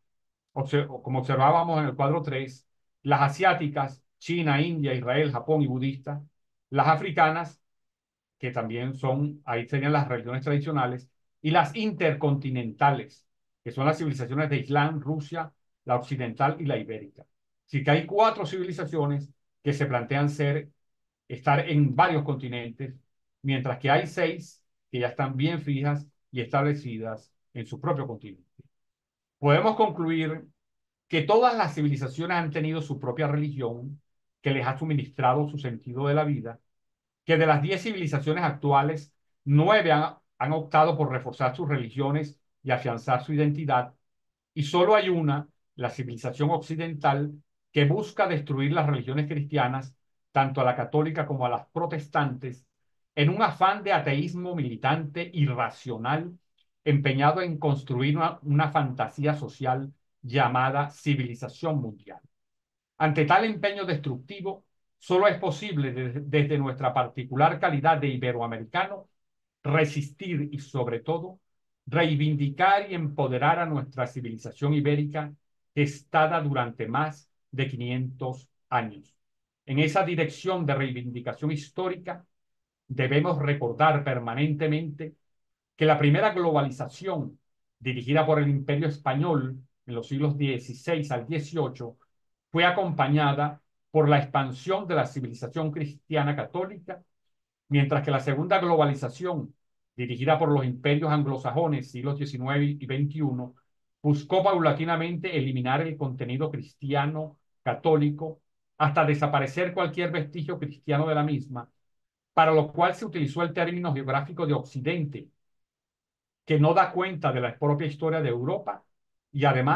E: como observábamos en el cuadro tres, las asiáticas, China, India, Israel, Japón y budistas, las africanas, que también son, ahí serían las religiones tradicionales, y las intercontinentales, que son las civilizaciones de Islam, Rusia, la occidental y la ibérica. Así que hay cuatro civilizaciones que se plantean ser, estar en varios continentes, mientras que hay seis que ya están bien fijas y establecidas en su propio continente. Podemos concluir que todas las civilizaciones han tenido su propia religión que les ha suministrado su sentido de la vida, que de las diez civilizaciones actuales, nueve han, han optado por reforzar sus religiones y afianzar su identidad, y solo hay una, la civilización occidental, que busca destruir las religiones cristianas, tanto a la católica como a las protestantes, en un afán de ateísmo militante irracional, empeñado en construir una, una fantasía social llamada civilización mundial. Ante tal empeño destructivo, solo es posible desde, desde nuestra particular calidad de iberoamericano resistir y, sobre todo, reivindicar y empoderar a nuestra civilización ibérica gestada durante más de quinientos años. En esa dirección de reivindicación histórica, debemos recordar permanentemente que la primera globalización dirigida por el Imperio Español en los siglos dieciséis al dieciocho fue acompañada por la expansión de la civilización cristiana católica, mientras que la segunda globalización, dirigida por los imperios anglosajones siglos diecinueve y veintiuno, buscó paulatinamente eliminar el contenido cristiano católico hasta desaparecer cualquier vestigio cristiano de la misma, para lo cual se utilizó el término geográfico de Occidente, que no da cuenta de la propia historia de Europa y además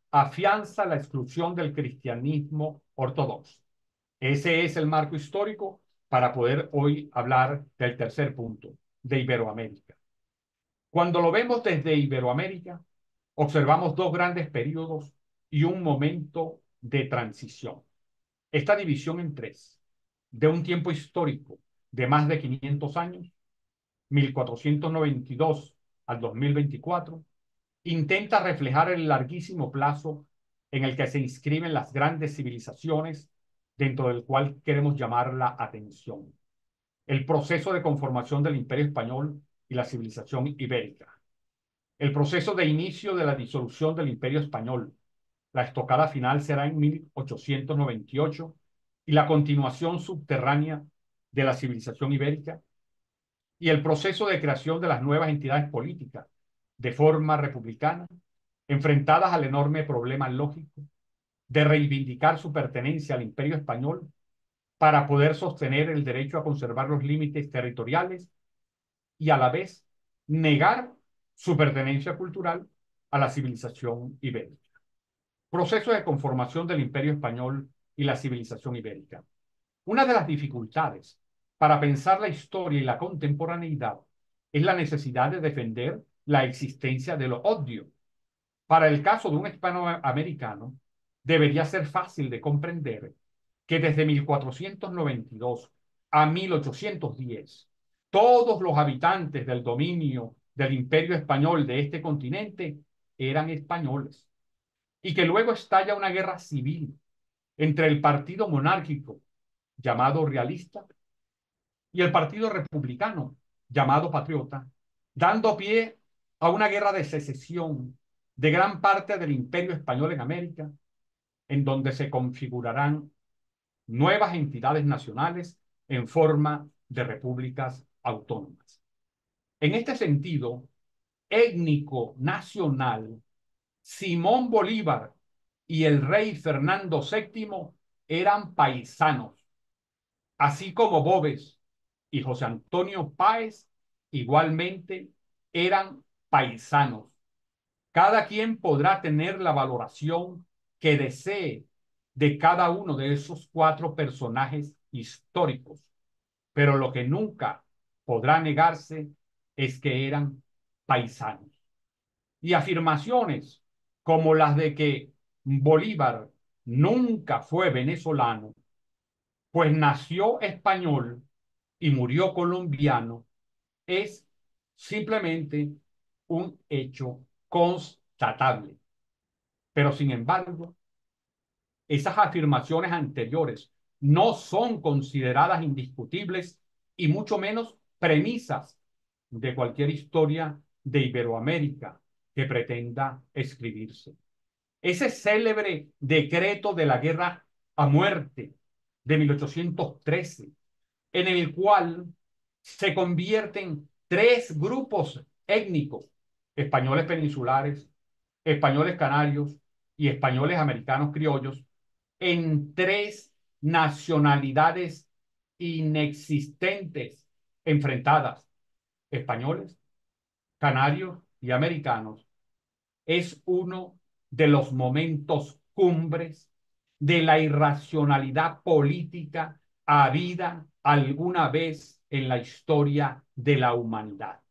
E: afianza la exclusión del cristianismo ortodoxo. Ese es el marco histórico para poder hoy hablar del tercer punto, de Iberoamérica. Cuando lo vemos desde Iberoamérica, observamos dos grandes periodos y un momento de transición. Esta división en tres, de un tiempo histórico de más de quinientos años, mil cuatrocientos noventa y dos al dos mil veinticuatro, intenta reflejar el larguísimo plazo en el que se inscriben las grandes civilizaciones, dentro del cual queremos llamar la atención. El proceso de conformación del Imperio Español y la civilización ibérica. El proceso de inicio de la disolución del Imperio Español. La estocada final será en mil ochocientos noventa y ocho y la continuación subterránea de la civilización ibérica. Y el proceso de creación de las nuevas entidades políticas de forma republicana, enfrentadas al enorme problema lógico de reivindicar su pertenencia al Imperio Español para poder sostener el derecho a conservar los límites territoriales y a la vez negar su pertenencia cultural a la civilización ibérica. Proceso de conformación del Imperio Español y la civilización ibérica. Una de las dificultades para pensar la historia y la contemporaneidad es la necesidad de defender la existencia de lo obvio. Para el caso de un hispanoamericano, debería ser fácil de comprender que desde mil cuatrocientos noventa y dos a mil ochocientos diez, todos los habitantes del dominio del Imperio Español de este continente eran españoles, y que luego estalla una guerra civil entre el partido monárquico, llamado realista, y el partido republicano, llamado patriota, dando pie a una guerra de secesión de gran parte del Imperio Español en América, en donde se configurarán nuevas entidades nacionales en forma de repúblicas autónomas. En este sentido, étnico nacional, Simón Bolívar y el rey Fernando séptimo eran paisanos, así como Boves y José Antonio Páez igualmente eran paisanos. Cada quien podrá tener la valoración que desee de cada uno de esos cuatro personajes históricos, pero lo que nunca podrá negarse es que eran paisanos. Y afirmaciones como las de que Bolívar nunca fue venezolano, pues nació español y murió colombiano, es simplemente un hecho constatable. Pero sin embargo, esas afirmaciones anteriores no son consideradas indiscutibles y mucho menos premisas de cualquier historia de Iberoamérica que pretenda escribirse. Ese célebre decreto de la guerra a muerte de mil ochocientos trece, en el cual se convierten tres grupos étnicos, españoles peninsulares, españoles canarios y españoles americanos criollos, en tres nacionalidades inexistentes enfrentadas, españoles, canarios y americanos, es uno de los momentos cumbres de la irracionalidad política habida alguna vez en la historia de la humanidad.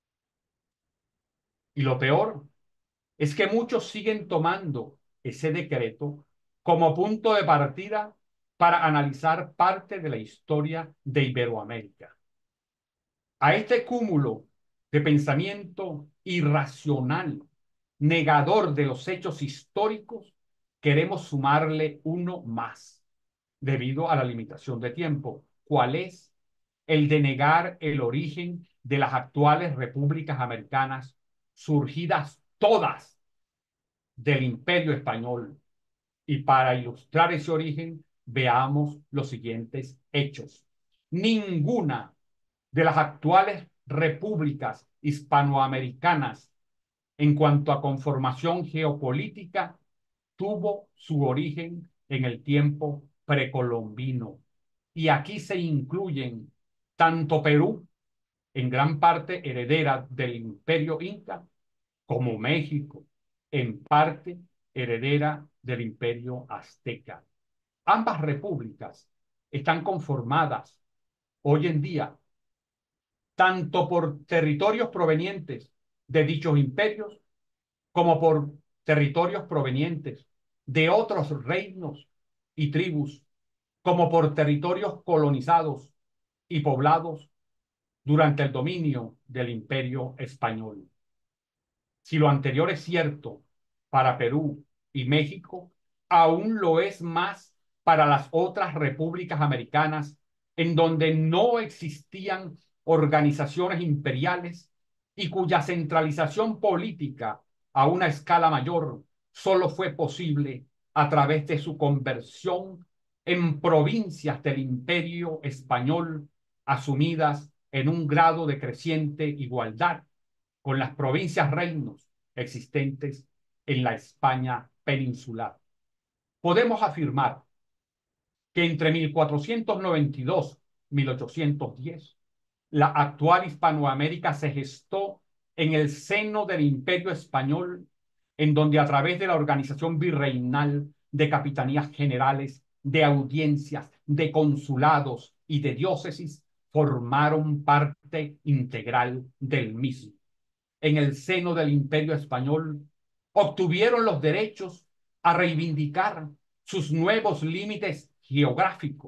E: Y lo peor es que muchos siguen tomando ese decreto como punto de partida para analizar parte de la historia de Iberoamérica. A este cúmulo de pensamiento irracional, negador de los hechos históricos, queremos sumarle uno más, debido a la limitación de tiempo. ¿Cuál es? El de negar el origen de las actuales repúblicas americanas, surgidas todas del Imperio Español. Y para ilustrar ese origen, veamos los siguientes hechos. Ninguna de las actuales repúblicas hispanoamericanas, en cuanto a conformación geopolítica, tuvo su origen en el tiempo precolombino. Y aquí se incluyen tanto Perú, en gran parte heredera del Imperio Inca, como México, en parte heredera del imperio azteca. Ambas repúblicas están conformadas hoy en día tanto por territorios provenientes de dichos imperios como por territorios provenientes de otros reinos y tribus, como por territorios colonizados y poblados durante el dominio del imperio español. Si lo anterior es cierto para Perú y México, aún lo es más para las otras repúblicas americanas, en donde no existían organizaciones imperiales y cuya centralización política a una escala mayor solo fue posible a través de su conversión en provincias del imperio español, asumidas en un grado de creciente igualdad con las provincias reinos existentes en la España peninsular. Podemos afirmar que entre mil cuatrocientos noventa y dos y mil ochocientos diez, la actual Hispanoamérica se gestó en el seno del Imperio Español, en donde a través de la organización virreinal de capitanías generales, de audiencias, de consulados y de diócesis, formaron parte integral del mismo. En el seno del Imperio Español, obtuvieron los derechos a reivindicar sus nuevos límites geográficos,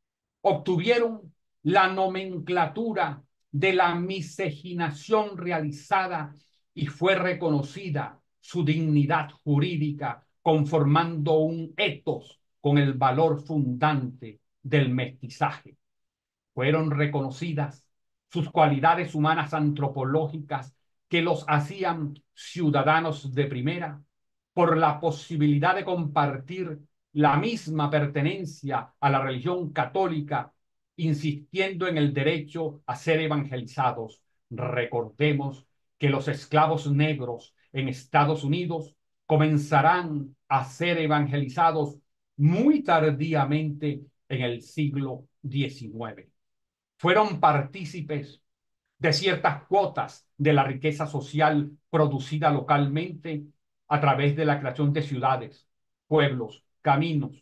E: obtuvieron la nomenclatura de la miscegenación realizada y fue reconocida su dignidad jurídica, conformando un ethos con el valor fundante del mestizaje. Fueron reconocidas sus cualidades humanas antropológicas que los hacían ciudadanos de primera, por la posibilidad de compartir la misma pertenencia a la religión católica, insistiendo en el derecho a ser evangelizados. Recordemos que los esclavos negros en Estados Unidos comenzarán a ser evangelizados muy tardíamente en el siglo diecinueve. Fueron partícipes de ciertas cuotas de la riqueza social producida localmente a través de la creación de ciudades, pueblos, caminos,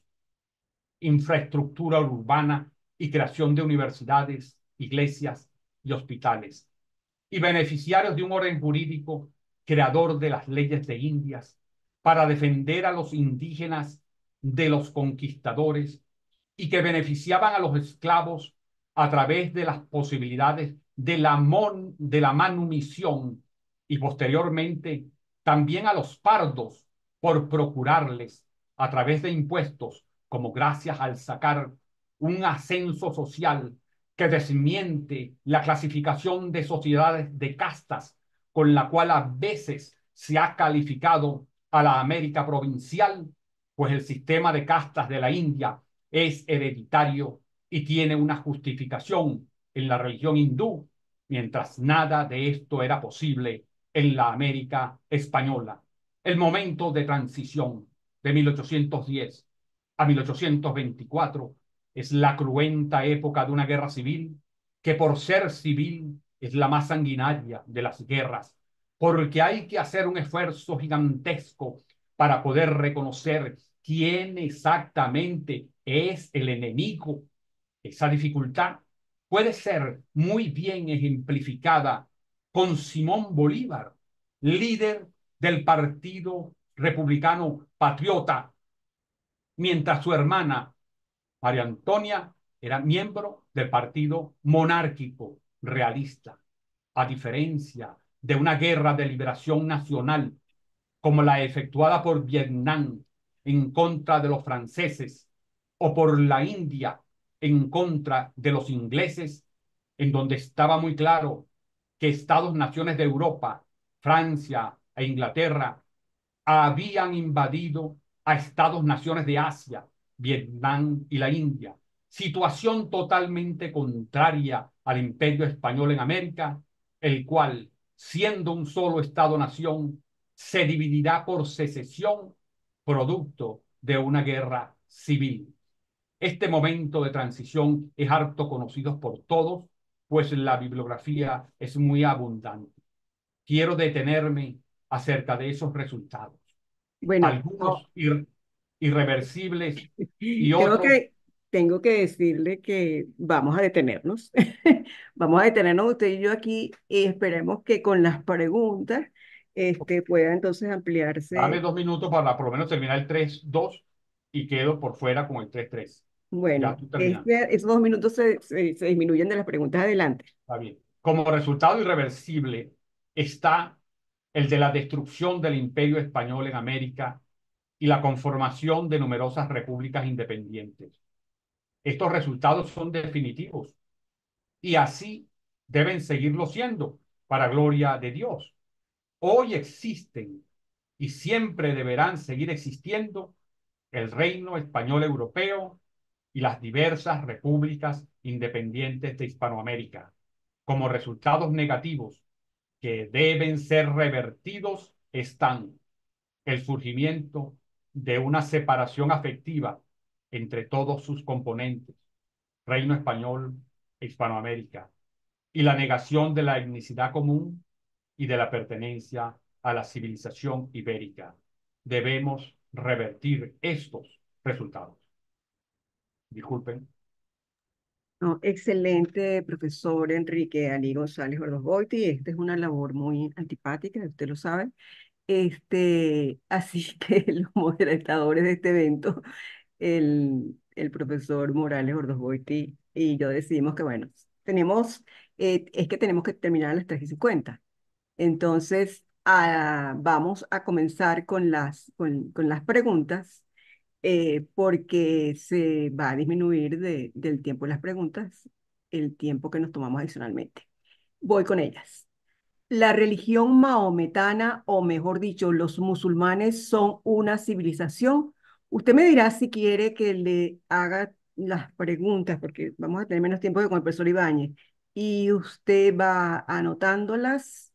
E: infraestructura urbana y creación de universidades, iglesias y hospitales, y beneficiarios de un orden jurídico creador de las leyes de Indias para defender a los indígenas de los conquistadores y que beneficiaban a los esclavos a través de las posibilidades de la, mon, de la manumisión y posteriormente también a los pardos por procurarles a través de impuestos, como gracias al sacar un ascenso social que desmiente la clasificación de sociedades de castas con la cual a veces se ha calificado a la América provincial, pues el sistema de castas de la India es hereditario y tiene una justificación en la religión hindú, mientras nada de esto era posible en la América española. El momento de transición de mil ochocientos diez a mil ochocientos veinticuatro es la cruenta época de una guerra civil que, por ser civil, es la más sanguinaria de las guerras, porque hay que hacer un esfuerzo gigantesco para poder reconocer quién exactamente es el enemigo. Esa dificultad puede ser muy bien ejemplificada con Simón Bolívar, líder del Partido Republicano Patriota, mientras su hermana María Antonia era miembro del Partido Monárquico Realista. A diferencia de una guerra de liberación nacional como la efectuada por Vietnam en contra de los franceses o por la India en contra de los ingleses, en donde estaba muy claro que Estados-naciones de Europa, Francia e Inglaterra habían invadido a Estados-naciones de Asia, Vietnam y la India, situación totalmente contraria al imperio español en América, el cual, siendo un solo Estado-nación, se dividirá por secesión, producto de una guerra civil. Este momento de transición es harto conocido por todos, pues la bibliografía es muy abundante. Quiero detenerme acerca de esos resultados.
B: Bueno, no,
E: algunos ir- irreversibles y
B: tengo
E: otros.
B: que, tengo que decirle que vamos a detenernos. Vamos a detenernos usted y yo aquí y esperemos que con las preguntas este, pueda entonces
E: Dame
B: ampliarse.
E: dos minutos para por lo menos terminar el tres dos y quedo por fuera con el tres tres. Ya
B: Bueno,
E: estoy terminando.
B: este, esos dos minutos se, se, se disminuyen de las preguntas adelante.
E: Está bien. Como resultado irreversible está el de la destrucción del Imperio Español en América y la conformación de numerosas repúblicas independientes. Estos resultados son definitivos y así deben seguirlo siendo para gloria de Dios. Hoy existen y siempre deberán seguir existiendo el reino español europeo y las diversas repúblicas independientes de Hispanoamérica, como resultados negativos que deben ser revertidos están el surgimiento de una separación afectiva entre todos sus componentes, reino español e Hispanoamérica, y la negación de la etnicidad común y de la pertenencia a la civilización ibérica. Debemos revertir estos resultados. Disculpen.
B: No, excelente, profesor Enrique Ali González Ordogoiti. Esta es una labor muy antipática, usted lo sabe. Este, así que los moderadores de este evento, el, el profesor Morales Ordogoiti y yo decidimos que, bueno, tenemos, eh, es que tenemos que terminar a las tres y cincuenta. Entonces, ah, vamos a comenzar con las, con, con las preguntas, eh, porque se va a disminuir de- del tiempo de las preguntas el tiempo que nos tomamos adicionalmente. Voy con ellas. La religión maometana, o mejor dicho, los musulmanes son una civilización. Usted me dirá si quiere que le haga las preguntas, porque vamos a tener menos tiempo que con el profesor Ibáñez. Y usted va anotándolas.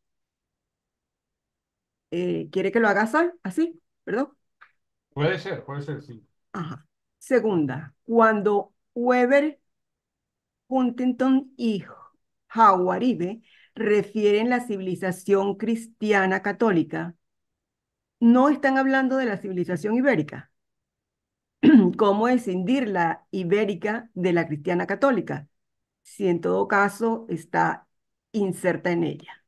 B: Eh, ¿quiere que lo haga así? ¿Así? ¿Perdón?
E: Puede ser, puede ser, sí.
B: Ajá. Segunda, cuando Weber, Huntington y Howard refieren la civilización cristiana católica, no están hablando de la civilización ibérica. ¿Cómo escindir la ibérica de la cristiana católica? Si en todo caso está inserta en ella.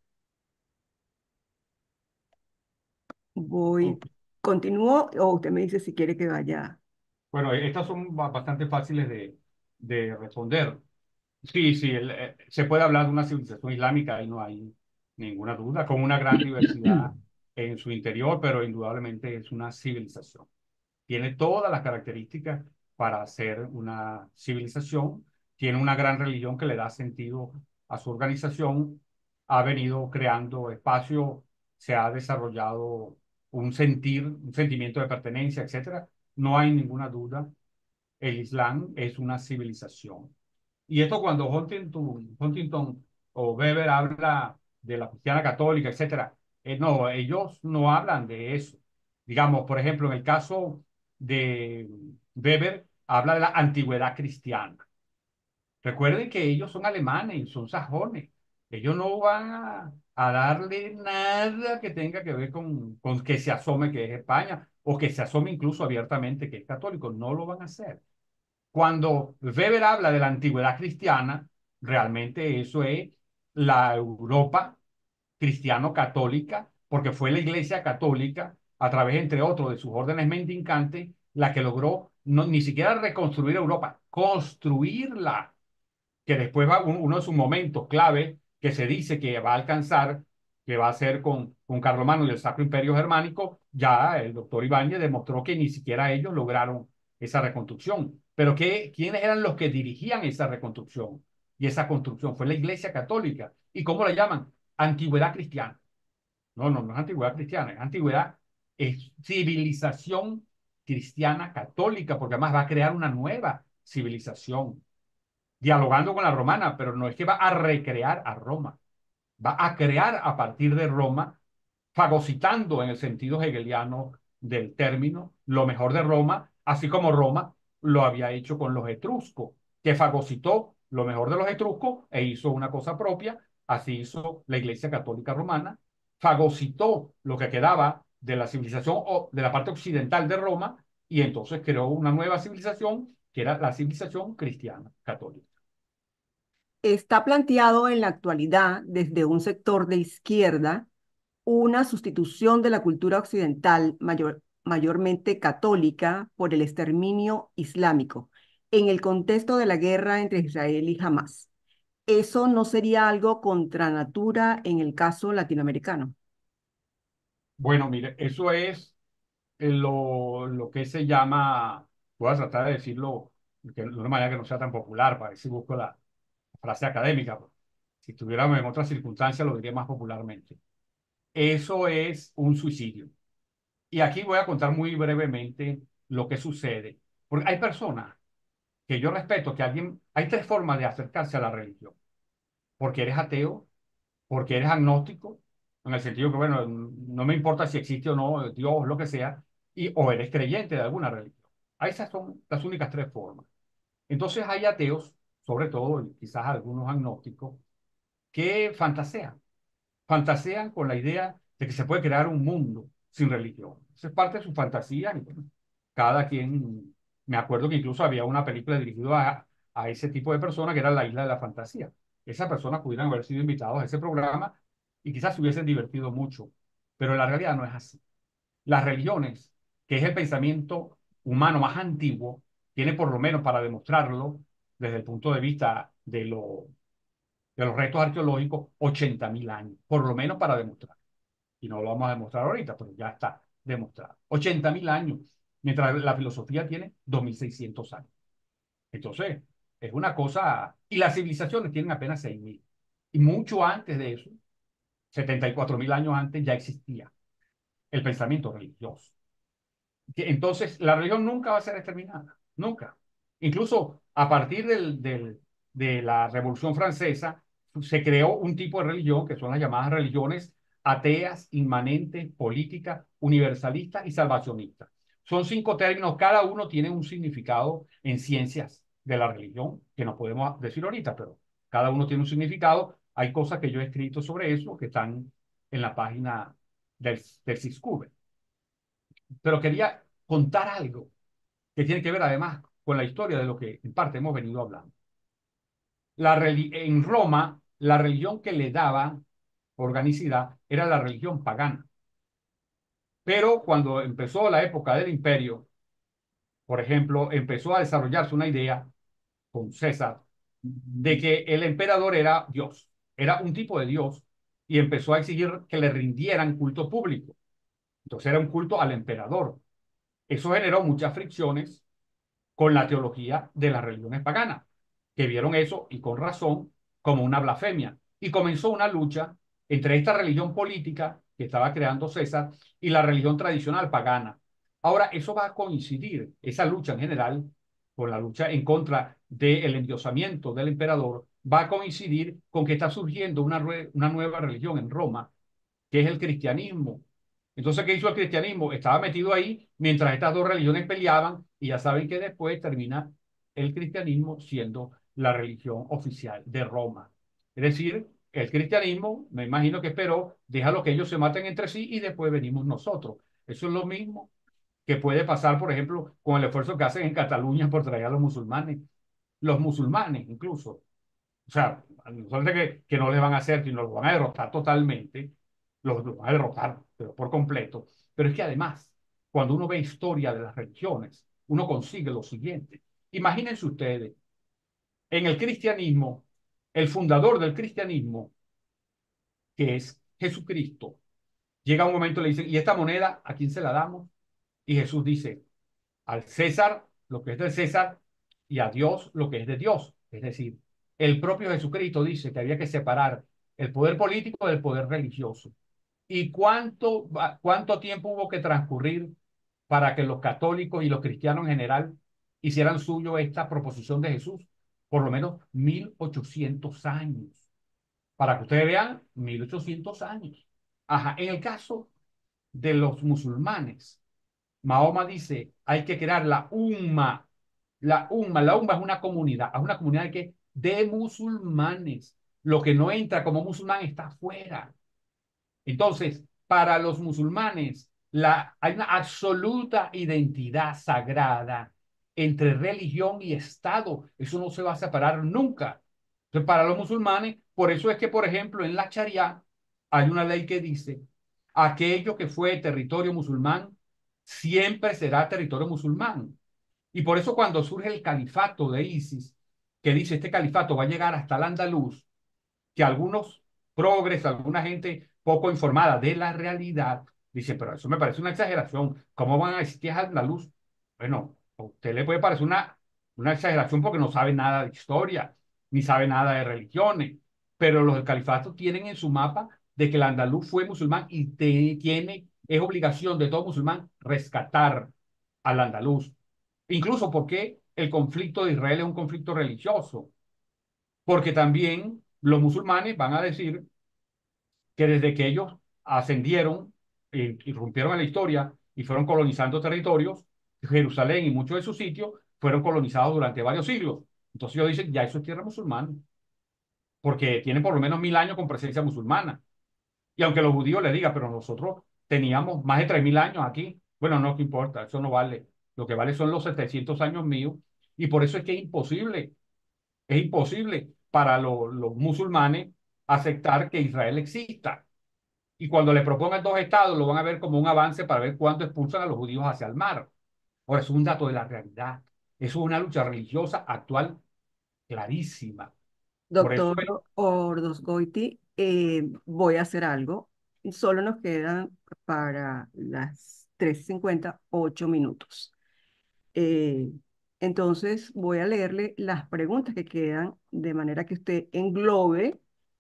B: Voy,
E: Ok.
B: continúo o usted me dice si quiere que vaya.
E: Bueno, estas son ba- bastante fáciles de, de responder. Sí, sí, el- eh, se puede hablar de una civilización islámica, ahí no hay ninguna duda, con una gran diversidad en su interior, pero indudablemente es una civilización. Tiene todas las características para ser una civilización, tiene una gran religión que le da sentido a su organización, ha venido creando espacio, se ha desarrollado un sentir, un sentimiento de pertenencia, etcétera. No hay ninguna duda, el Islam es una civilización. Y esto cuando Huntington, Huntington o Weber habla de la cristiana católica, etcétera, eh, no, ellos no hablan de eso. Digamos, por ejemplo, en el caso de Weber, habla de la antigüedad cristiana. Recuerden que ellos son alemanes y son sajones. Ellos no van a, a darle nada que tenga que ver con, con que se asome que es España o que se asome incluso abiertamente que es católico. No lo van a hacer. Cuando Weber habla de la antigüedad cristiana, realmente eso es la Europa cristiano-católica, porque fue la Iglesia Católica, a través, entre otros, de sus órdenes mendicantes, la que logró no, ni siquiera reconstruir Europa, construirla, que después va un- uno de sus momentos clave que se dice que va a alcanzar, que va a ser con, con Carlomagno y el Sacro Imperio Germánico, ya el doctor Ibáñez demostró que ni siquiera ellos lograron esa reconstrucción. Pero ¿qué, quiénes eran los que dirigían esa reconstrucción? Y esa construcción fue la Iglesia Católica. ¿Y cómo la llaman? Antigüedad cristiana. No, no, no es antigüedad cristiana, es antigüedad, es civilización cristiana católica, porque además va a crear una nueva civilización dialogando con la romana, pero no es que va a recrear a Roma, va a crear a partir de Roma, fagocitando en el sentido hegeliano del término lo mejor de Roma, así como Roma lo había hecho con los etruscos, que fagocitó lo mejor de los etruscos e hizo una cosa propia, así hizo la Iglesia Católica Romana, fagocitó lo que quedaba de la civilización o de la parte occidental de Roma y entonces creó una nueva civilización que era la civilización cristiana católica.
B: Está planteado en la actualidad desde un sector de izquierda una sustitución de la cultura occidental mayor, mayormente católica por el exterminio islámico en el contexto de la guerra entre Israel y Hamas. ¿Eso no sería algo contra natura en el caso latinoamericano?
E: Bueno, mire, eso es eh, lo, lo que se llama, voy a tratar de decirlo que, de una manera que no sea tan popular, para ver si busco la frase académica. Si estuviéramos en otras circunstancias, lo diría más popularmente. Eso es un suicidio. Y aquí voy a contar muy brevemente lo que sucede. Porque hay personas que yo respeto, que alguien, hay tres formas de acercarse a la religión. Porque eres ateo, porque eres agnóstico, en el sentido que, bueno, no me importa si existe o no Dios, lo que sea, y, o eres creyente de alguna religión. Esas son las únicas tres formas. Entonces hay ateos, sobre todo, y quizás algunos agnósticos, que fantasean. Fantasean con la idea de que se puede crear un mundo sin religión. Esa es parte de su fantasía. Y bueno, cada quien, me acuerdo que incluso había una película dirigida a, a ese tipo de personas que era La Isla de la Fantasía. Esas personas pudieran haber sido invitados a ese programa y quizás se hubiesen divertido mucho, pero la realidad no es así. Las religiones, que es el pensamiento humano más antiguo, tiene por lo menos para demostrarlo desde el punto de vista de lo de los restos arqueológicos ochenta mil años, por lo menos para demostrar. Y no lo vamos a demostrar ahorita, pero ya está demostrado. ochenta mil años, mientras la filosofía tiene dos mil seiscientos años. Entonces, es una cosa... Y las civilizaciones tienen apenas seis mil. Y mucho antes de eso, setenta y cuatro mil años antes, ya existía el pensamiento religioso. Que entonces, la religión nunca va a ser exterminada, nunca. Incluso a partir del, del, de la Revolución Francesa, se creó un tipo de religión que son las llamadas religiones ateas, inmanentes, políticas, universalistas y salvacionistas. Son cinco términos, cada uno tiene un significado en ciencias de la religión, que no podemos decir ahorita, pero cada uno tiene un significado. Hay cosas que yo he escrito sobre eso que están en la página del, del CISCUBE. Pero quería contar algo que tiene que ver además con la historia de lo que en parte hemos venido hablando. La en Roma, la religión que le daba organicidad era la religión pagana. Pero cuando empezó la época del imperio, por ejemplo, empezó a desarrollarse una idea con César de que el emperador era Dios, era un tipo de Dios y empezó a exigir que le rindieran culto público. Entonces era un culto al emperador. Eso generó muchas fricciones con la teología de las religiones paganas, que vieron eso, y con razón, como una blasfemia. Y comenzó una lucha entre esta religión política que estaba creando César y la religión tradicional pagana. Ahora, eso va a coincidir, esa lucha en general, con la lucha en contra del endiosamiento del emperador, va a coincidir con que está surgiendo una, una nueva religión en Roma, que es el cristianismo. Entonces, ¿qué hizo el cristianismo? Estaba metido ahí mientras estas dos religiones peleaban y ya saben que después termina el cristianismo siendo la religión oficial de Roma. Es decir, el cristianismo, me imagino que esperó, déjalo que ellos se maten entre sí y después venimos nosotros. Eso es lo mismo que puede pasar, por ejemplo, con el esfuerzo que hacen en Cataluña por traer a los musulmanes. Los musulmanes, incluso. O sea, no solamente que, que no les van a hacer, sino los van a derrotar totalmente, los, los van a derrotar, pero por completo. Pero es que además, cuando uno ve historia de las religiones, uno consigue lo siguiente. Imagínense ustedes, en el cristianismo, el fundador del cristianismo, que es Jesucristo, llega un momento y le dicen, ¿y esta moneda a quién se la damos? Y Jesús dice, al César lo que es del César y a Dios lo que es de Dios. Es decir, el propio Jesucristo dice que había que separar el poder político del poder religioso. ¿Y cuánto, cuánto tiempo hubo que transcurrir para que los católicos y los cristianos en general hicieran suyo esta proposición de Jesús? Por lo menos mil ochocientos años. Para que ustedes vean, mil ochocientos años. Ajá, en el caso de los musulmanes, Mahoma dice, hay que crear la umma. La umma, la umma es una comunidad, es una comunidad de, que, de musulmanes. Lo que no entra como musulmán está afuera. Entonces, para los musulmanes, La, hay una absoluta identidad sagrada entre religión y Estado. Eso no se va a separar nunca. Entonces, para los musulmanes, por eso es que, por ejemplo, en la Sharia hay una ley que dice, aquello que fue territorio musulmán siempre será territorio musulmán. Y por eso cuando surge el califato de ISIS, que dice este califato va a llegar hasta el Andaluz, que algunos progres, alguna gente poco informada de la realidad, dice, pero eso me parece una exageración. ¿Cómo van a decir que es andaluz? Bueno, a usted le puede parecer una, una exageración porque no sabe nada de historia, ni sabe nada de religiones, pero los del califato tienen en su mapa de que el andaluz fue musulmán y te- tiene, es obligación de todo musulmán rescatar al andaluz. Incluso porque el conflicto de Israel es un conflicto religioso, porque también los musulmanes van a decir que desde que ellos ascendieron, eh, irrumpieron en la historia y fueron colonizando territorios, Jerusalén y muchos de sus sitios fueron colonizados durante varios siglos. Entonces ellos dicen, ya eso es tierra musulmana, porque tienen por lo menos mil años con presencia musulmana. Y aunque los judíos le digan, pero nosotros teníamos más de tres mil años aquí, bueno, no, que importa, eso no vale. Lo que vale son los setecientos años míos. Y por eso es que es imposible, es imposible para lo- los musulmanes aceptar que Israel exista. Y cuando le propongan dos estados, lo van a ver como un avance para ver cuándo expulsan a los judíos hacia el mar. Ahora, eso es un dato de la realidad. Eso es una lucha religiosa actual clarísima. Por eso
B: Doctor
E: es,
B: Ordosgoiti, eh, voy a hacer algo. Solo nos quedan para las tres cincuenta ocho minutos. Eh, entonces voy a leerle las preguntas que quedan de manera que usted englobe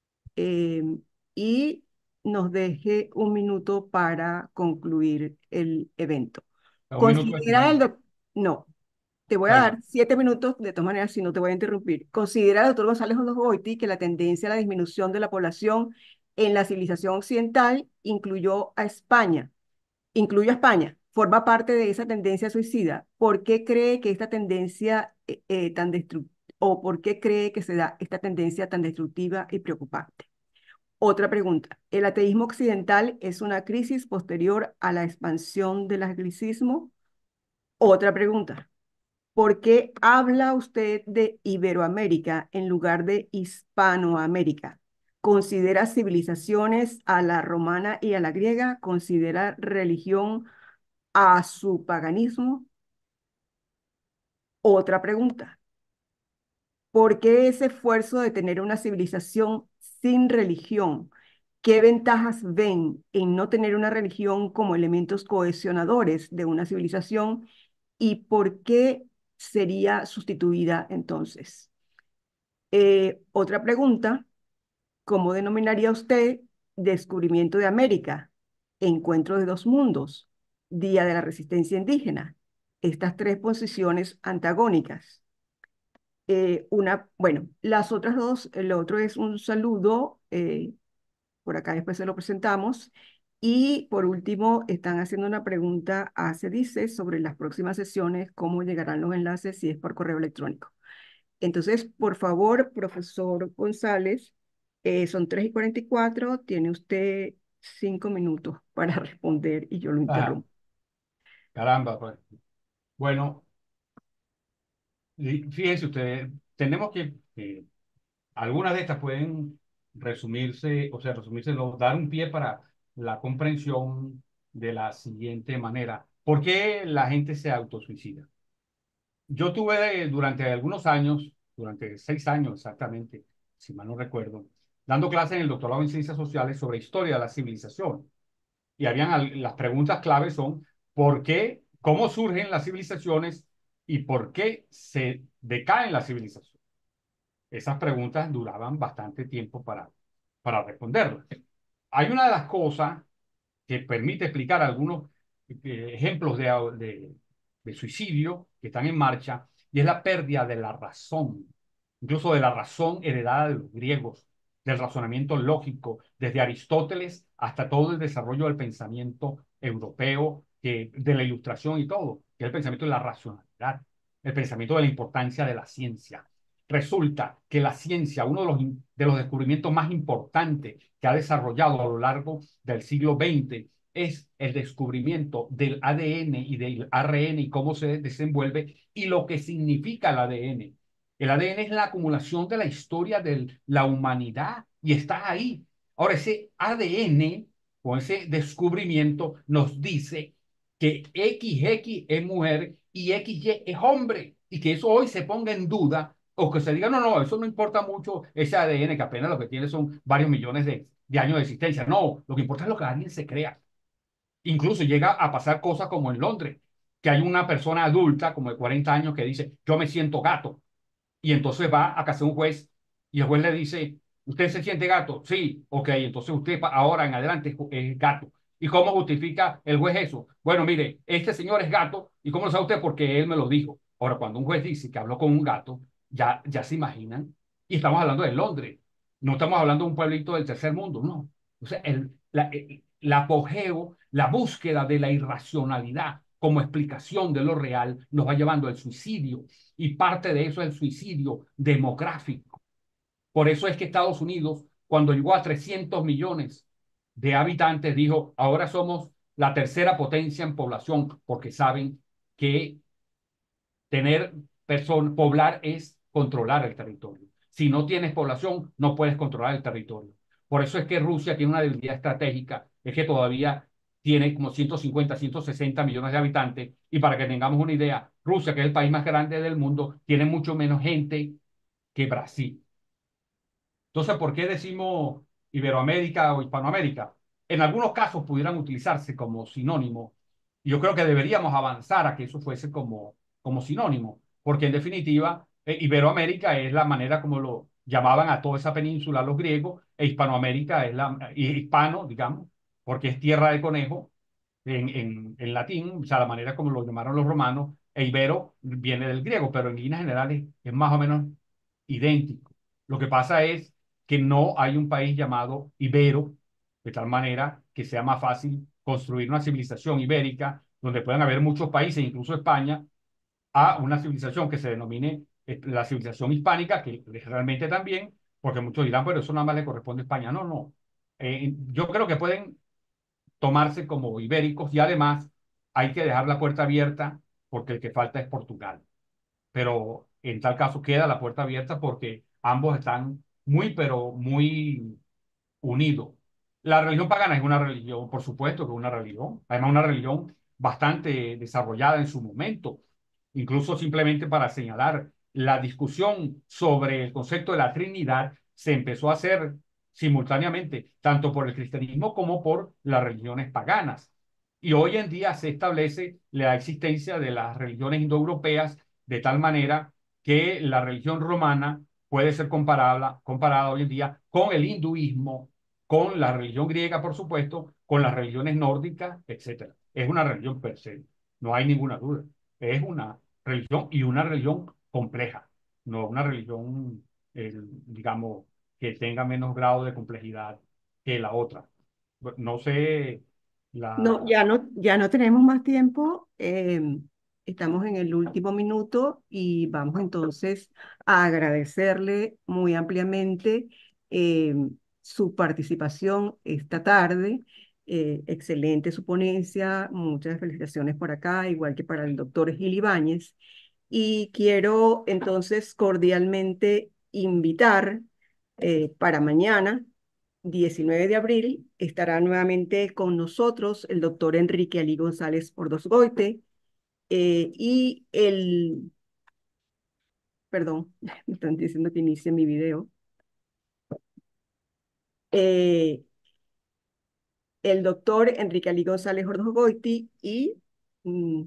B: eh, y nos deje un minuto para concluir el evento.
E: un minuto de
B: Considera el
E: silencio.
B: doc- No, te voy a
E: Bueno,
B: dar siete minutos, de todas maneras, si no te voy a interrumpir. Considera el doctor González Goiti que la tendencia a la disminución de la población en la civilización occidental incluyó a España, incluye a España, forma parte de esa tendencia suicida. ¿Por qué cree que esta tendencia eh, eh, tan destructiva, o por qué cree que se da esta tendencia tan destructiva y preocupante? Otra pregunta. ¿El ateísmo occidental es una crisis posterior a la expansión del anglicismo? Otra pregunta. ¿Por qué habla usted de Iberoamérica en lugar de Hispanoamérica? ¿Considera civilizaciones a la romana y a la griega? ¿Considera religión a su paganismo? Otra pregunta. ¿Por qué ese esfuerzo de tener una civilización sin religión? ¿Qué ventajas ven en no tener una religión como elementos cohesionadores de una civilización? ¿Y por qué sería sustituida entonces? Eh, otra pregunta, ¿cómo denominaría usted descubrimiento de América, encuentro de dos mundos, Día de la Resistencia Indígena? Estas tres posiciones antagónicas. Eh, una, bueno, las otras dos, el otro es un saludo, eh, por acá después se lo presentamos. Y por último, están haciendo una pregunta a Cedice sobre las próximas sesiones, cómo llegarán los enlaces si es por correo electrónico. Entonces, por favor, profesor González, eh, son tres y cuarenta y cuatro, tiene usted cinco minutos para responder y yo lo
E: ajá,
B: interrumpo.
E: caramba, pues. Bueno, y fíjense ustedes, tenemos que, que algunas de estas pueden resumirse, o sea, resumirse, no, dar un pie para la comprensión de la siguiente manera. ¿Por qué la gente se autosuicida? Yo tuve durante algunos años, durante seis años exactamente, si mal no recuerdo, dando clases en el doctorado en ciencias sociales sobre historia de la civilización. Y habían al- las preguntas claves son, ¿por qué, cómo surgen las civilizaciones y por qué se decaen las civilizaciones? Esas preguntas duraban bastante tiempo para, para responderlas. Hay una de las cosas que permite explicar algunos eh, ejemplos de, de, de suicidio que están en marcha, y es la pérdida de la razón, incluso de la razón heredada de los griegos, del razonamiento lógico, desde Aristóteles hasta todo el desarrollo del pensamiento europeo, que, de la ilustración y todo, que es el pensamiento de la racionalidad, el pensamiento de la importancia de la ciencia. Resulta que la ciencia, uno de los, de los descubrimientos más importantes que ha desarrollado a lo largo del siglo veinte es el descubrimiento del A D N y del A R N y cómo se desenvuelve y lo que significa el A D N. El A D N es la acumulación de la historia de la humanidad y está ahí. Ahora, ese A D N, con ese descubrimiento, nos dice que equis equis es mujer y equis ye es hombre, y que eso hoy se ponga en duda, o que se diga, no, no, eso no importa mucho, ese A D N, que apenas lo que tiene son varios millones de, de años de existencia. No, lo que importa es lo que alguien se crea. Incluso llega a pasar cosas como en Londres, que hay una persona adulta, como de cuarenta años, que dice, yo me siento gato. Y entonces va a casa de un juez y el juez le dice, ¿usted se siente gato? Sí, ok, entonces usted ahora en adelante es, es gato. ¿Y cómo justifica el juez eso? Bueno, mire, este señor es gato, ¿y cómo lo sabe usted? Porque él me lo dijo. Ahora, cuando un juez dice que habló con un gato, ya, ya se imaginan. Y estamos hablando de Londres, no estamos hablando de un pueblito del tercer mundo, no. O sea, el, la, el, el apogeo, la búsqueda de la irracionalidad como explicación de lo real nos va llevando al suicidio, y parte de eso es el suicidio demográfico. Por eso es que Estados Unidos, cuando llegó a trescientos millones de habitantes, dijo, ahora somos la tercera potencia en población, porque saben que tener personas, poblar es controlar el territorio. Si no tienes población, no puedes controlar el territorio. Por eso es que Rusia tiene una debilidad estratégica, es que todavía tiene como ciento cincuenta, ciento sesenta millones de habitantes. Y para que tengamos una idea, Rusia, que es el país más grande del mundo, tiene mucho menos gente que Brasil. Entonces, ¿por qué decimos Iberoamérica o Hispanoamérica? En algunos casos pudieran utilizarse como sinónimo. Yo creo que deberíamos avanzar a que eso fuese como, como sinónimo, porque en definitiva, eh, Iberoamérica es la manera como lo llamaban a toda esa península los griegos, e Hispanoamérica es la, y hispano, digamos, porque es tierra de conejo en, en, en latín, o sea, la manera como lo llamaron los romanos, e ibero viene del griego, pero en líneas generales es más o menos idéntico. Lo que pasa es que no hay un país llamado Ibero, de tal manera que sea más fácil construir una civilización ibérica donde puedan haber muchos países, incluso España, a una civilización que se denomine eh, la civilización hispánica, que realmente también, porque muchos dirán, pero eso nada más le corresponde a España. No, no. Eh, yo creo que pueden tomarse como ibéricos y además hay que dejar la puerta abierta porque el que falta es Portugal. Pero en tal caso queda la puerta abierta porque ambos están muy, pero muy unidos. La religión pagana es una religión, por supuesto que es una religión, además una religión bastante desarrollada en su momento, incluso simplemente para señalar la discusión sobre el concepto de la Trinidad se empezó a hacer simultáneamente, tanto por el cristianismo como por las religiones paganas. Y hoy en día se establece la existencia de las religiones indoeuropeas de tal manera que la religión romana puede ser comparable, comparada hoy en día con el hinduismo, con la religión griega, por supuesto, con las religiones nórdicas, etcétera. Es una religión per se, no hay ninguna duda. Es una religión y una religión compleja, no una religión, eh, digamos, que tenga menos grado de complejidad que la otra. No sé,
B: No,
E: la...
B: ya no, ya no tenemos más tiempo. em, estamos en el último minuto y vamos entonces a agradecerle muy ampliamente em, su participación esta tarde. Eh, excelente su ponencia. Muchas felicitaciones por acá, igual que para el doctor Gil Ibáñez. Y quiero entonces cordialmente invitar eh, para mañana diecinueve de abril estará nuevamente con nosotros el doctor Enrique Ali González Ordosgoite eh, y el, perdón, me están diciendo que inicie mi video, eh, el doctor Enrique Ali González Ordosgoite y mm,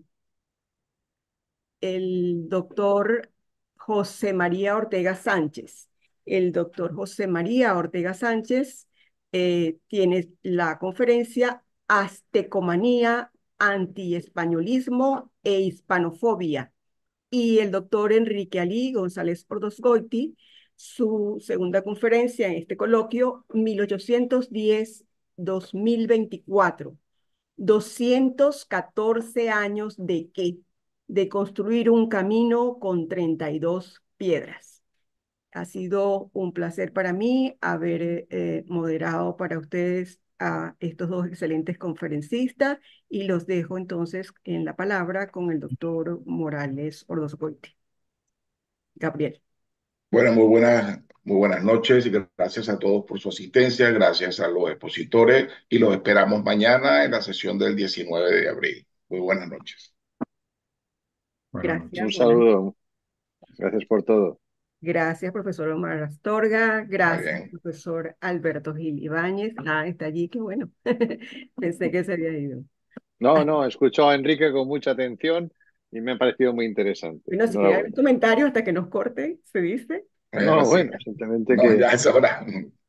B: el doctor José María Ortega Sánchez. El doctor José María Ortega Sánchez eh, tiene la conferencia Aztecomanía, Antiespañolismo e Hispanofobia. Y el doctor Enrique Ali González Ordosgoiti, su segunda conferencia en este coloquio, mil ochocientos diez a dos mil veinticuatro. doscientos catorce años de qué? De construir un camino con treinta y dos piedras. Ha sido un placer para mí haber eh, moderado para ustedes a estos dos excelentes conferencistas y los dejo entonces en la palabra con el doctor Morales Ordozcoiti. Gabriel.
D: Bueno, muy buenas, muy buenas noches y gracias a todos por su asistencia, gracias a los expositores y los esperamos mañana en la sesión del diecinueve de abril. Muy buenas noches.
A: Buenas noches.
B: Gracias.
C: Un
B: buenas-
C: saludo. Gracias por todo.
B: Gracias, profesor Omar Astorga.
D: Muy
B: Gracias,
D: bien.
B: profesor Alberto Gil Ibáñez. Ah, está allí, qué bueno. Pensé que se había ido.
C: No,
B: Hasta-
C: no, he escuchado a Enrique con mucha atención y me ha parecido muy interesante.
B: Bueno, si quiere
C: Enhorabuena.
B: algún comentario hasta que nos corte, se dice.
C: No,
D: Bueno, sí.
C: bueno, simplemente
D: No,
C: que
D: ya es hora.